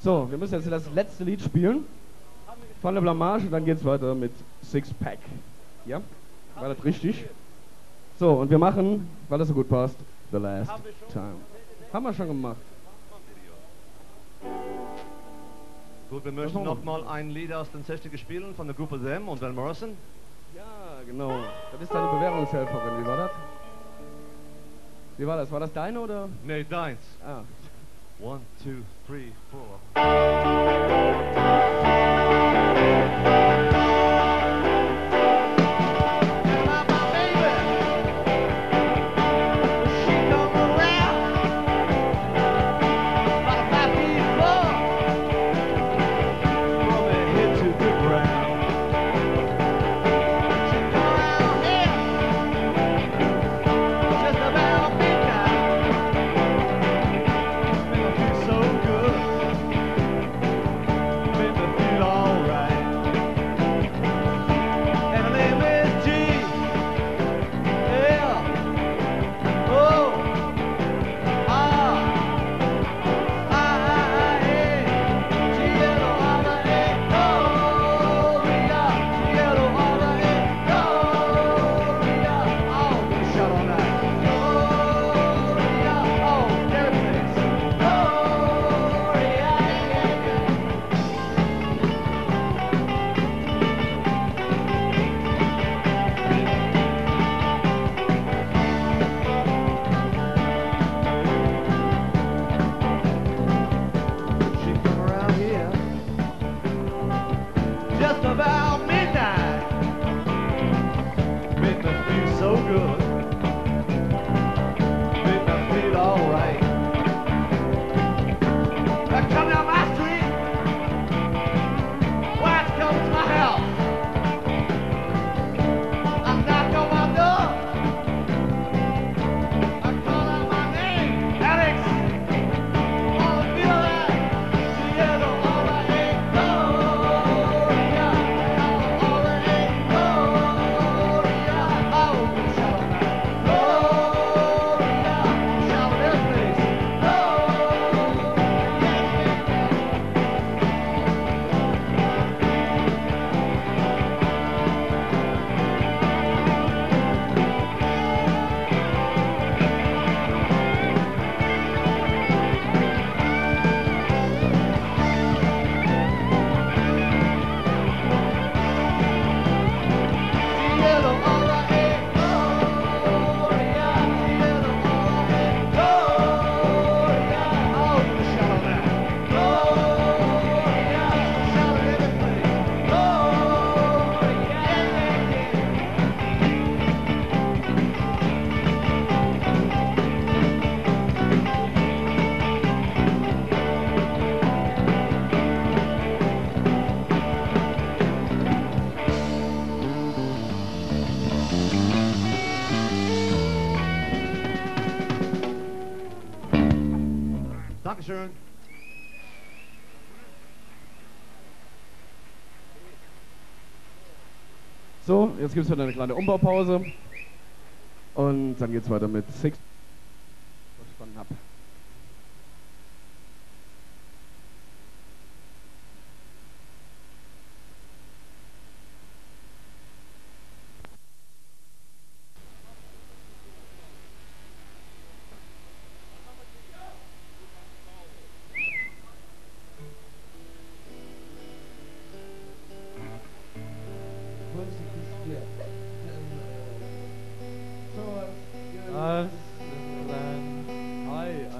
So, wir müssen jetzt das letzte Lied spielen. Von der Blamage und dann geht's weiter mit Sixpack. Ja? War das richtig? So, und wir machen, weil das so gut passt, The Last Time. Haben wir schon gemacht. Gut, wir möchten nochmal ein Lied aus den sechziger spielen von der Gruppe Them und Van Morrison. Ja, genau. Das ist deine Bewährungshelferin. Wie war das? Wie war das? War das deine oder? Nee, deins. Ah. One, two, three, four. Dankeschön. So, jetzt gibt es wieder eine kleine Umbaupause. Und dann geht's weiter mit Six. Verstanden hab. Hi,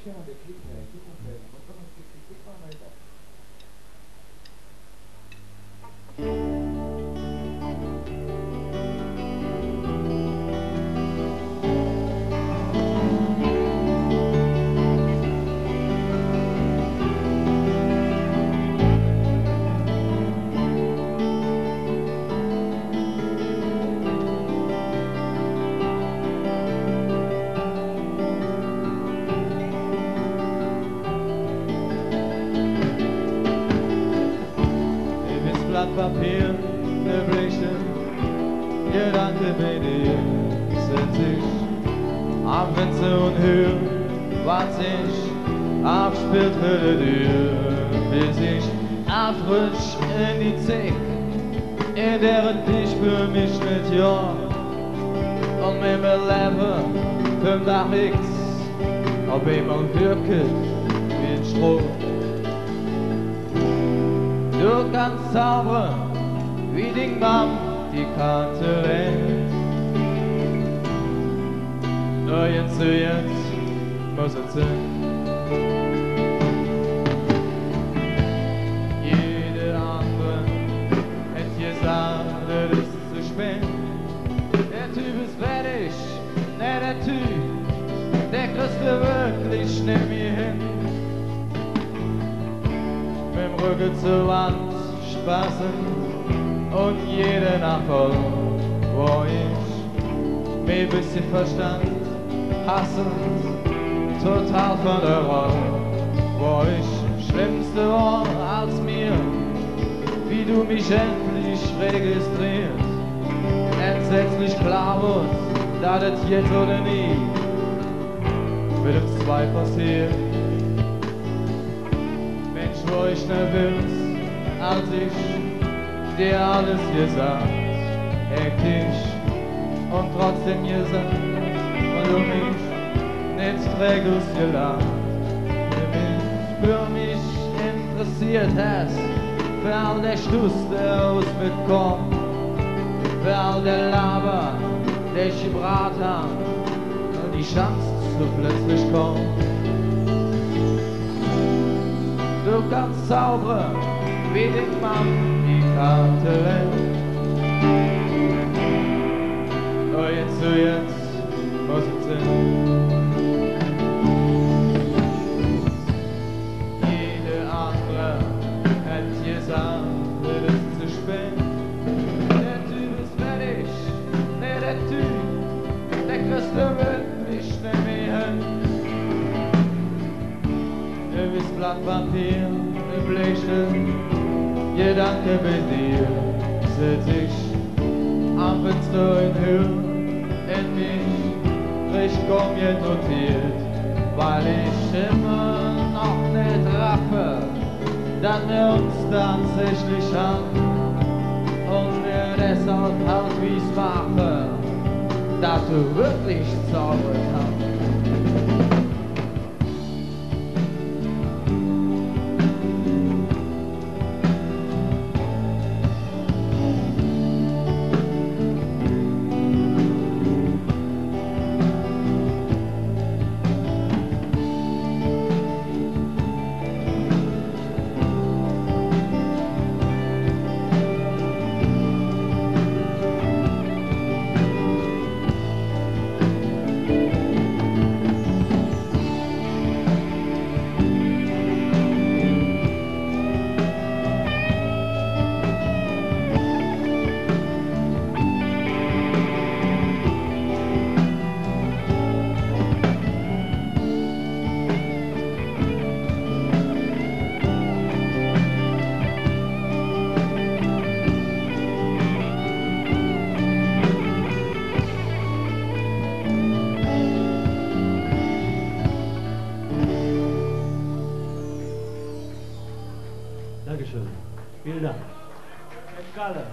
Blatt Papier, der Blichen, Gedanke bei dir, sitz ich am Fenster und hör, was sich abspielt für die Tür, bis ich abrutsch in die Zick, in der ich für mich nicht ja, und mit mir Leben fünf nach X, ob immer wirklich wie ein Stroh. Du kannst zaubern, wie die Mam die Karte lenkt. Nur jetzt zu jetzt muss es sein. Jede andere hätte gesagt, das ist zu spät. Der Typ ist fertig, ne, der Typ, der kriegst du wirklich nicht mehr hin. Mit dem Rücken zur Wand spaßen und jede Nacht voll, wo ich mir ein bisschen Verstand hassen, total von der Rolle, wo ich schlimmste war als mir, wie du mich endlich registrierst, entsetzlich klar wird, dass es jetzt oder nie mit uns zwei passiert. Wo ich nervös, als ich dir alles gesagt, hektisch und trotzdem gesagt, und du mich nicht trägst gelacht. Für mich interessiert hast, für all der Stuss, der aus mir kommt, für all der Laber, der ich gebracht hab, und die Chance so plötzlich kommt. Du kannst zaubern, wie den Mann die Karte lenkt. Oh, jetzt, oh, jetzt muss es sein. Jede andere hätte gesagt, es ist zu spät. Der Typ ist fertig, ne, der Typ, der kriegst du wirklich nicht mehr hin. Wie Blatt Papier im Bleistift, Gedanke bei dir, sitz ich am Fenster und hör in mich, ich komm jetzt notiert, weil ich immer noch nicht raffe, dass wir uns tatsächlich haben und wir deshalb halt wie's mache, dass du wirklich zaubern kannst. Dankeschön. Vielen Dank. Galle.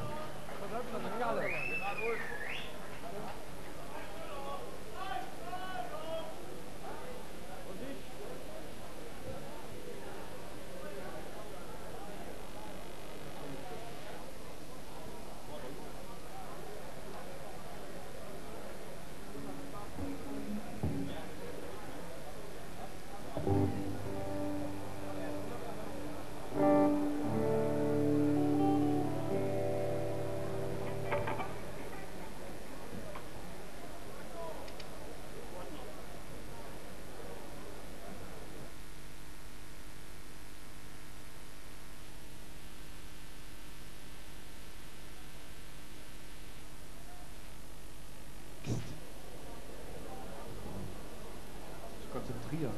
konzentrieren.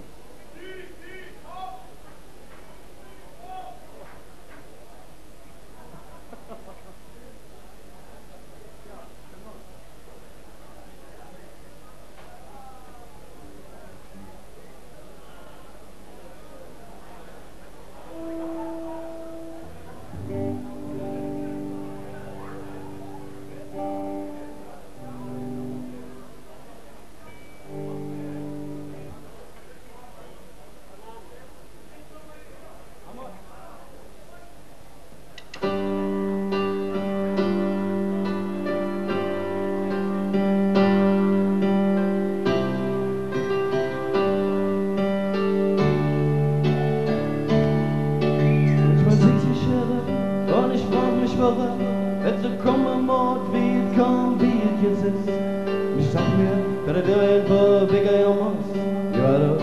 Het zo komen moet wie het kan, wie het jetzt ist. Ich sag mir, dass er dir irgendwo weggehen muss. Ja, das.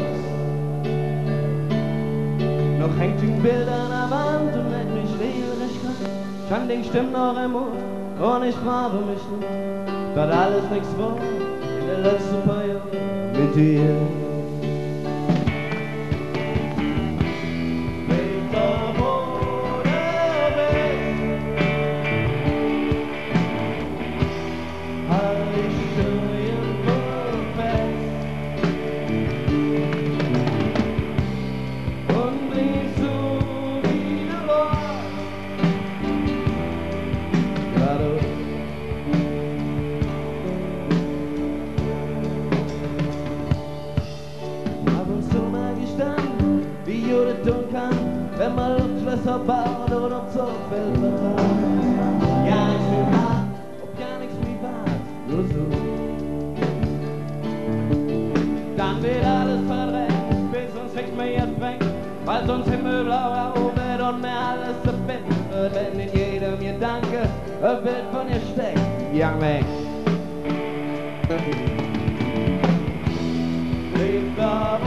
Noch hängt ein Bild an der Wand und nicht mich regelrecht krank. Scheint den Stimmen noch im Mund und ich frage mich nicht, dass alles nichts war in den letzten paar Jahren mit dir. Wenn man Luftschlösser baut oder zum Zugfeld vertraut. Ja, nichts mehr hart, ob ja nichts mehr wart, nur so. Dann wird alles verdrängt, bis uns nichts mehr bringt, weil sonst himmelblau erobert und mehr alles zu finden wird, wenn in jedem Gedanke ein Bild von ihr steckt. Young man. Leb da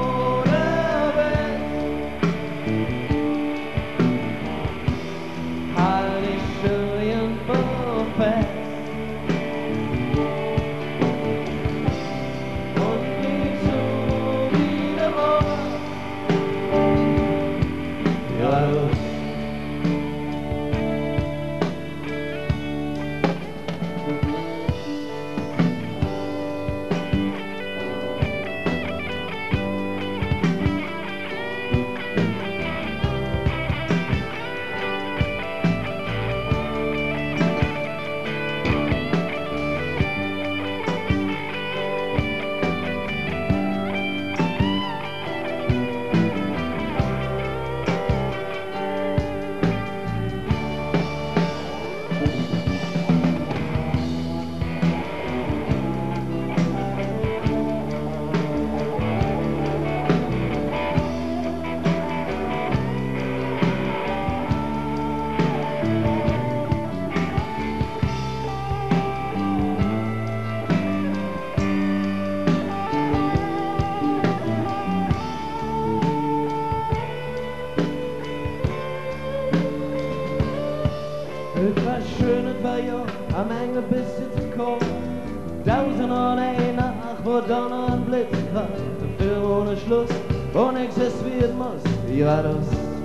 am Ende bist du zu kommen. Tausend und eine Nacht, wo Donner und Blitz kracht. Ein Film ohne Schluss, wo nichts ist wie es muss. Ja, das.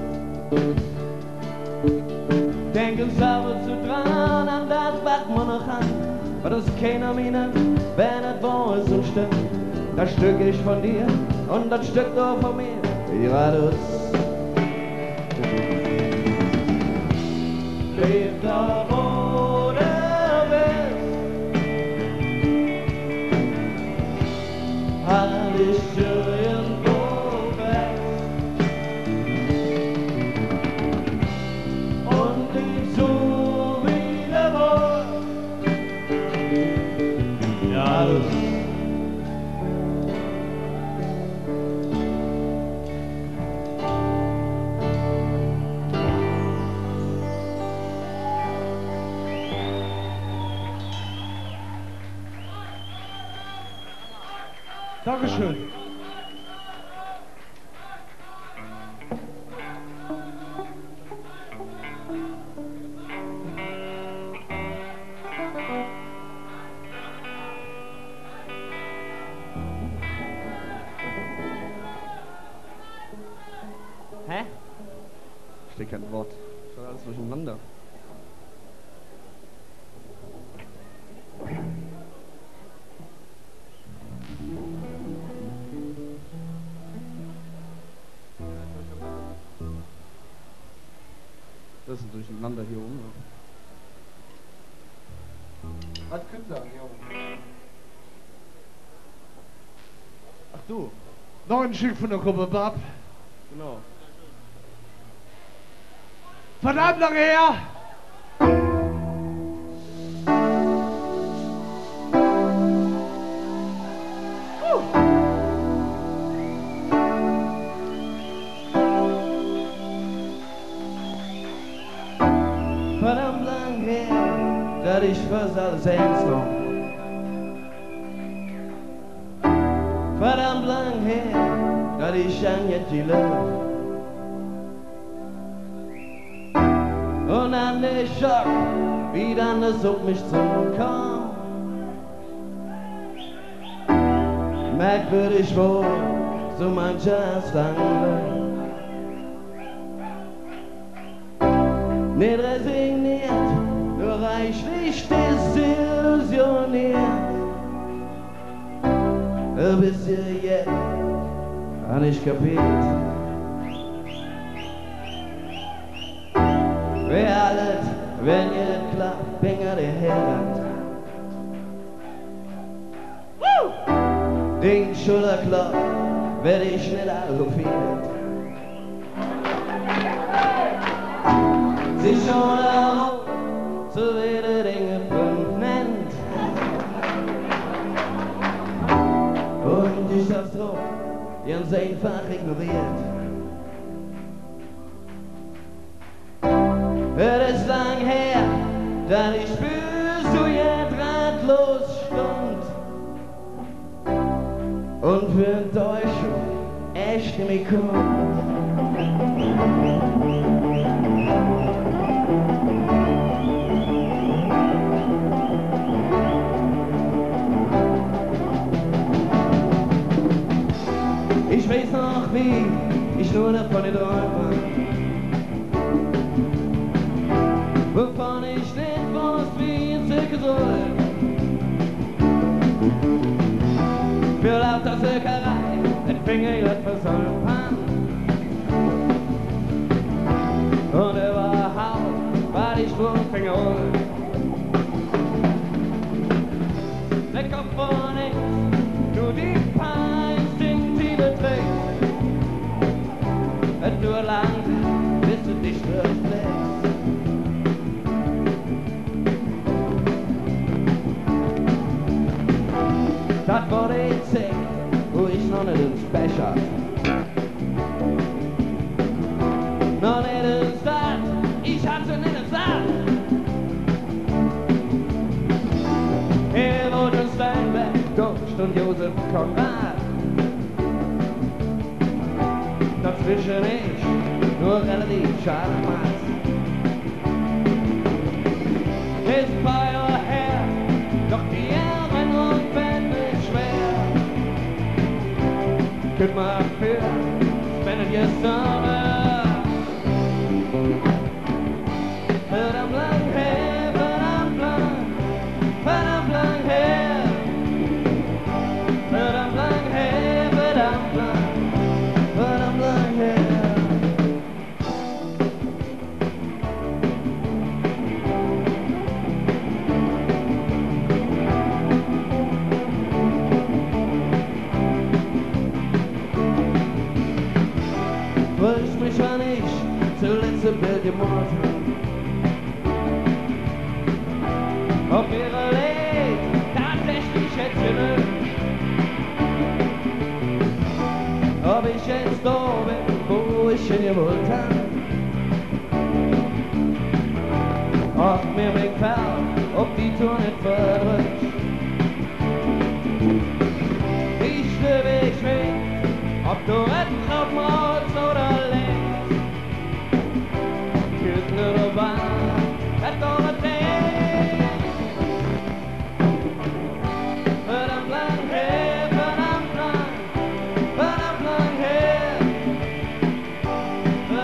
Denken sauber zu dran, an das was man noch an. Aber das keiner meinen, wenn es wahr ist und stimmt. Das Stück ist von dir und das Stück auch von mir. Ja, das. Leb da wo du bist, halt dich irgendwo fest und lieb so wie der Wolf. Ja, das. Dankeschön. Hä? Steht kein Wort. Schon alles durcheinander. Das ist ein Durcheinander hier oben. Was könnt ihr sagen, Junge? Ach du. Noch ein Stück von der Gruppe Bab. Genau. Verdammt lange her! Verdammt lang her, dass ich fast alles ernst noch. Verdammt lang her, dass ich an jetzt die Luft. Und dann der Schock, wie dann das auf mich zurückkam. Merkwürdig wohl, so mancher Stange. Nicht resigniert, nur reichlich desillusioniert. Bis ihr jetzt hab ich kapiert. Wer alles, wenn ihr klappt, Finger der Herland. Den Schulterklapp werd ich nicht allofiert. Sie schon darauf, so viele Dinge fünf nennt. Und ich das drauf, ganz einfach ignoriert. Es ist lang her, dass ich für so jetzt ratlos stund. Und für Enttäuschung echt in mich kommt. Ich weiß noch wie, ich nur davon geträumt. Wovon ich nicht wusste, wie ein Zirkus soll. Für lauter Zirkerei, den Finger glatt versäumt haben. Und überhaupt war die Sprungfinger hohl. Der Kopf vor nichts, nur die paar instinktive Tricks. Es nur lang, bis du dich verflickst. Das war die Zeit, wo ich noch nicht ins Pech hatte. Noch nicht ins Start, ich hatte nicht ins Start. Hier wurde Steinbeck, Gust und Josef Konrad. Dazwischen ich, nur relativ schademaß. Ist ein paar Jahre her, doch die Erinnerung fällt mir schwer. Könnt mal für, spendet ihr Sonne. Verdammt lang her, verdammt lang, verdammt lang her. Verdammt lang her, verdammt lang, verdammt lang her. Frisch mich wann ich zuletzt ein Bild gemalt hab. Auf ihre Weg tatsächlich hätte genügt. Ob ich jetzt da bin, wo ich hin gewollt hab. Ob mir mein Kerl, ob die Tour nicht verdrückt. Ich lebe, ich will, ob du retten auf dem Holz oder links. Küssen oder Bahn, das doch ein Ding. Verdammt lang her, verdammt lang, verdammt lang her.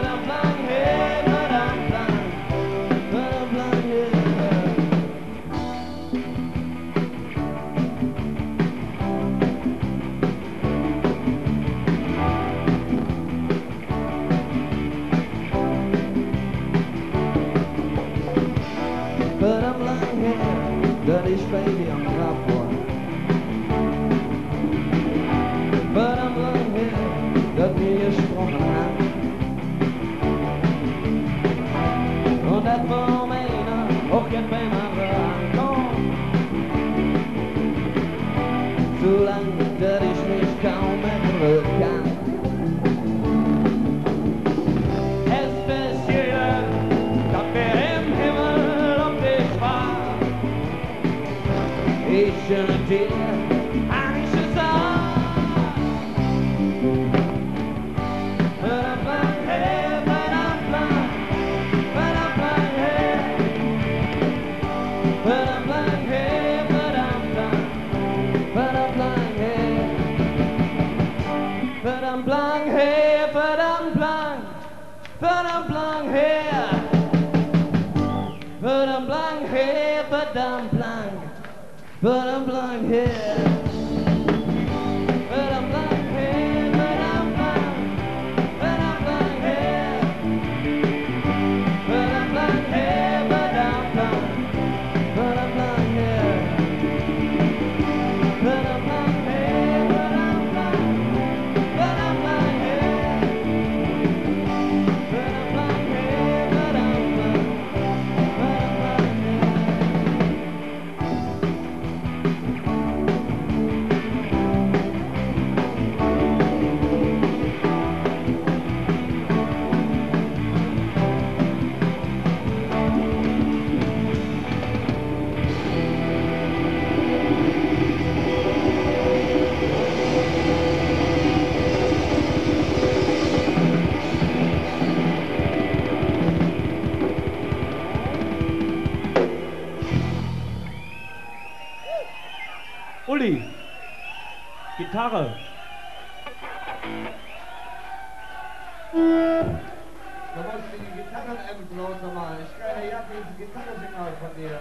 daddy's baby on the cardboard. But I'm lang her, dat mir gesprochen hat. Und dat war meiner, auch jetzt bei mir ankommt. Solange dat ich mich kaum erinnern kann. Es passierte, dass wir im Himmel auf dich war. Ich schöne dir, an ich es sah. But I'm blind here, but I'm blind, but I'm blind here. But I'm blind here, but I'm blind, but I'm blind here. But I'm blind here, but I'm blind, but I'm blind here. But I'm blind here, but I'm blind, but I'm blind here. But I'm blind here, but I'm blind, but I'm blind here. But I'm blind here, but I'm blind, but I'm blind here. But I'm blind here, but I'm blind, but I'm blind here. But I'm blind here, but I'm blind, but I'm blind here. Uli, Gitarre. Da musst du die Gitarren-Amp bloß nochmal. Ich kann ja dieses Gitarrensignal von dir.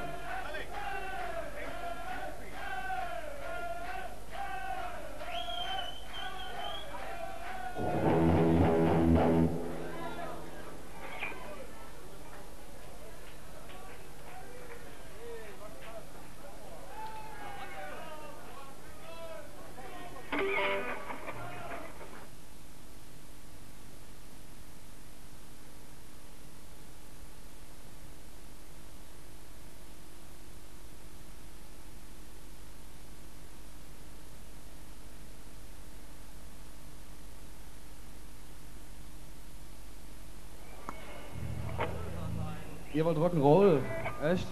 Ihr wollt Rock'n'Roll? Echt?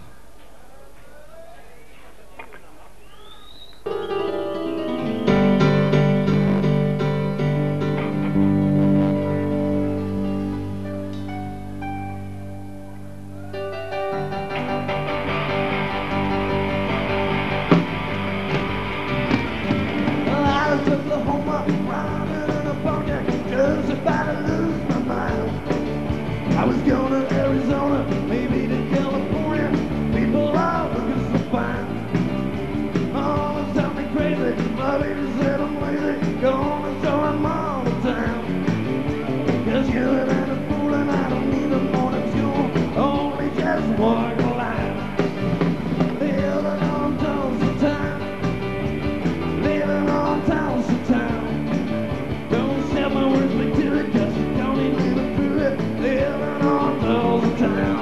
I was Oklahoma, riding in a pony, just about to lose my mind. I was going to Arizona, maybe to California. People are looking so fine. Oh, it's something crazy. My baby said I'm lazy. Gonna show them all the time. Cause you're an fool and I don't need a morning school. Only just walk the line. Living on Tulsa time. Living on Tulsa town. Don't sell my words like to it, cause you don't even live through it. Living on Tulsa town.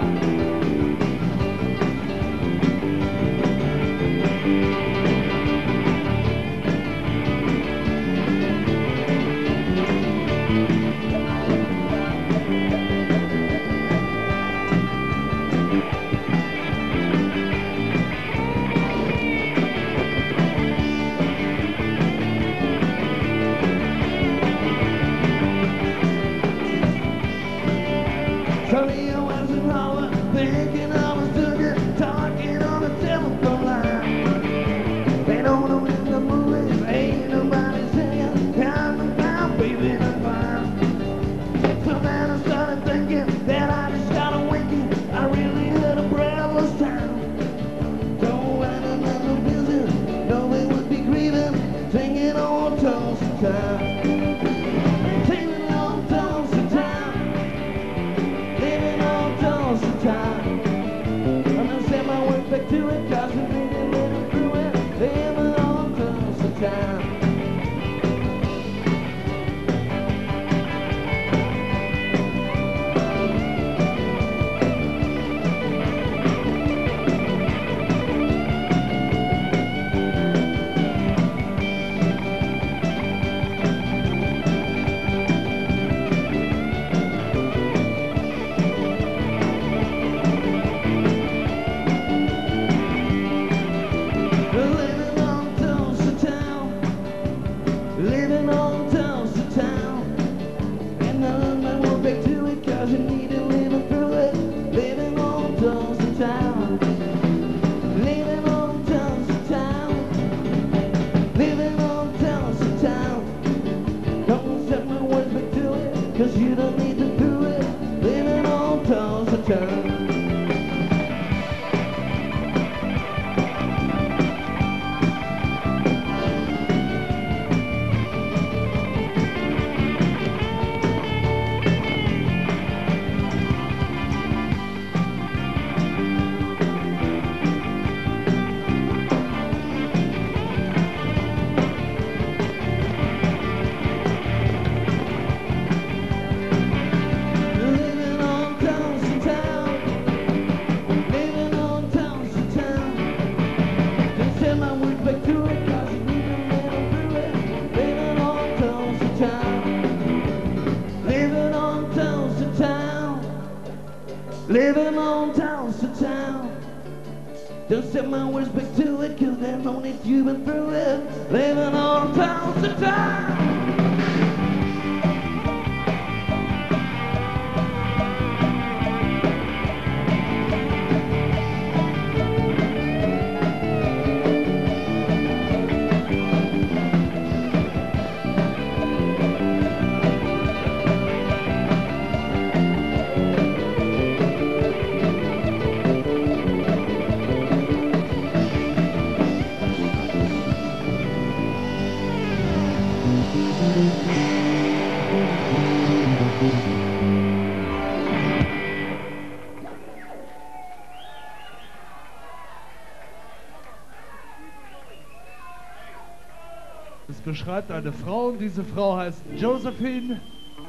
'cause you don't need to do it, living on tons of time. Living on towns and town, living on towns and town. Just send my words back to it, 'cause you need to let 'em through it. Living on towns and town, living on towns and town, living on towns and town. Just send my words back to it, 'cause there's no need you've been through it. Living on towns and town. Es beschreibt eine Frau und diese Frau heißt Josephine.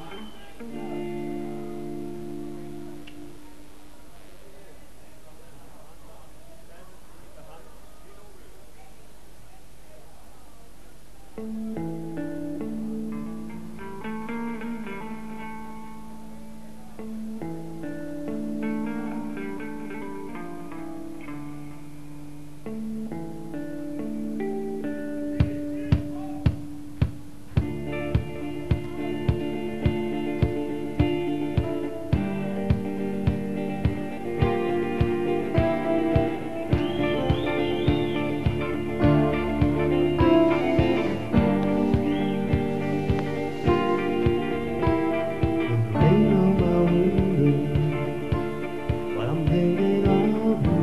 Rain on my window while I'm thinking of you.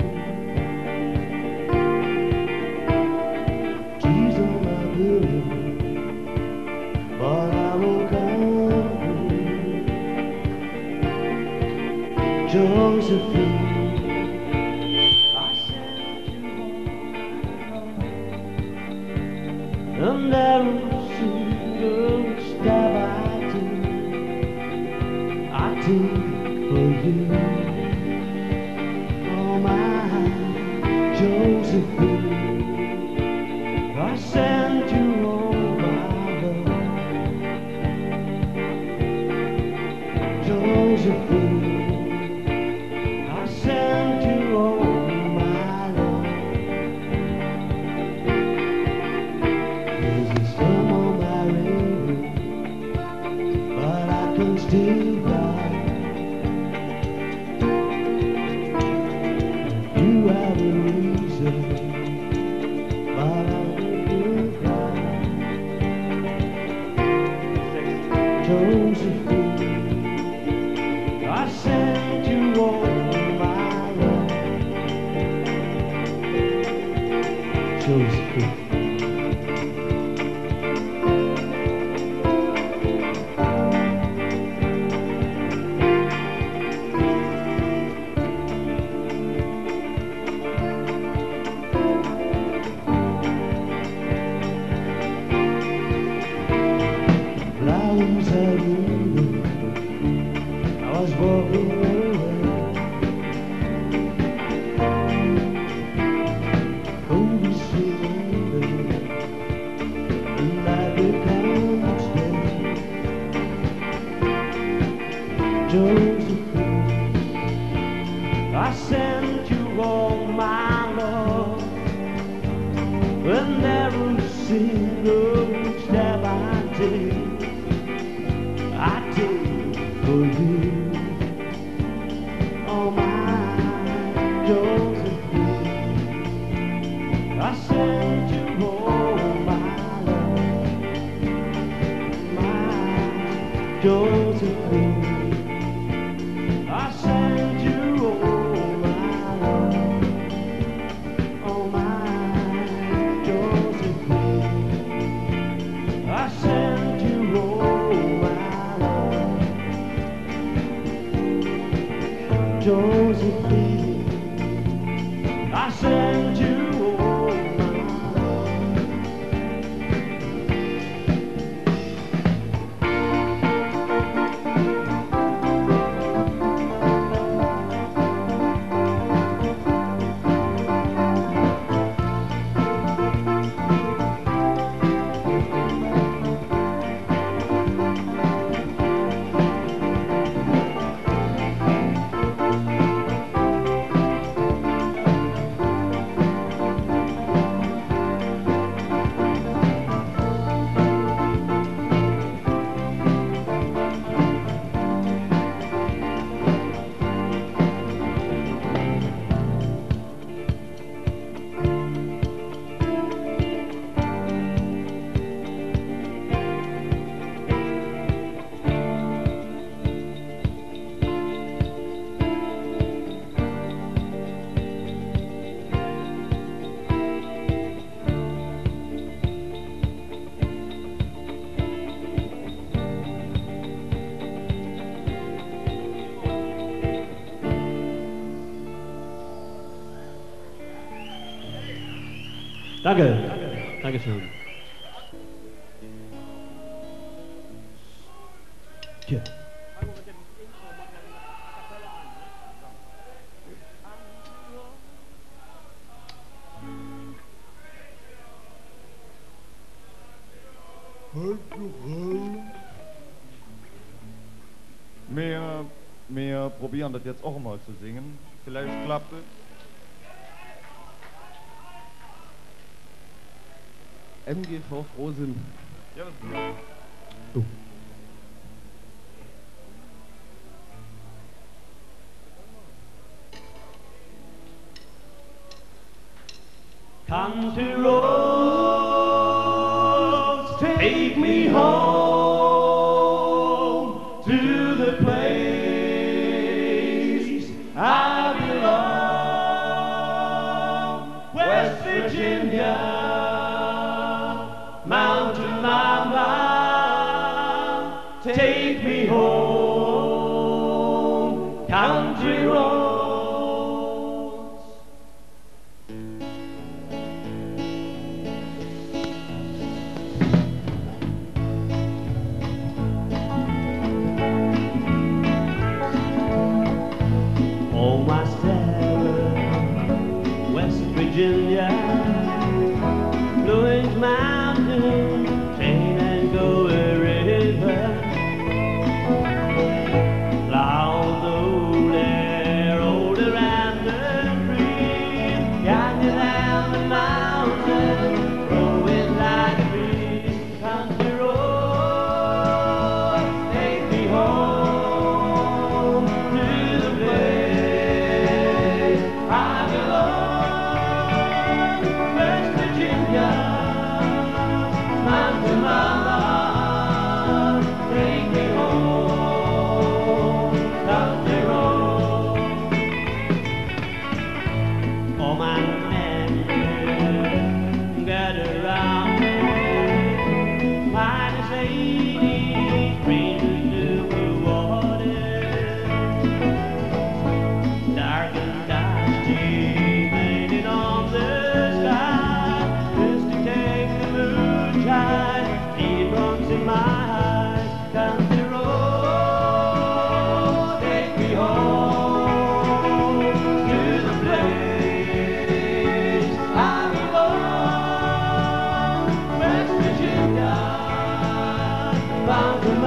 Trees on my pillow, but I won't come through. Josephine, I sent you home, and every single step I took, I took for you. Oh my Josephine, I sent you home, my love. Josephine, I sent you home, my love. There's a storm on my radio, but I can still die. You have a reason, but I will cry. Josephine, I sent you home, my love. Josephine. Flowers are blooming, I was walking away. Cold is shivering, and I become stay. Josephine, I sent you home, my love, and every single step I take, I take for you. Oh my Josephine, I sent you home, my love, my Josephine, I send you all my love, oh my Josephine, I send you all my love, Josephine, I send you all my love. Danke. Dankeschön. Hier. Wir, wir probieren das jetzt auch mal zu singen. Vielleicht klappt es. M G V Frohsinn. Ja, das ist gut. Oh. Country roads, take me home to the place I belong, West Virginia, Mountain Mama, take me home, country roads. Oh, my Sarah, West Virginia, Blue Ridge Mountain, Shenandoah River, clouds over there, older and the breeze, canyon and the mountains, growing like trees, country roads, take me home to the place I belong, West Virginia, Mountain Mama, take me home, country road. Oh, my man, gather round, minus eighty, breezes through the water, dark and dusty, painted on the sky, just to take the moonshine, deep runs in my eyes, country road, take me home to the place I belong, West Virginia, Mountain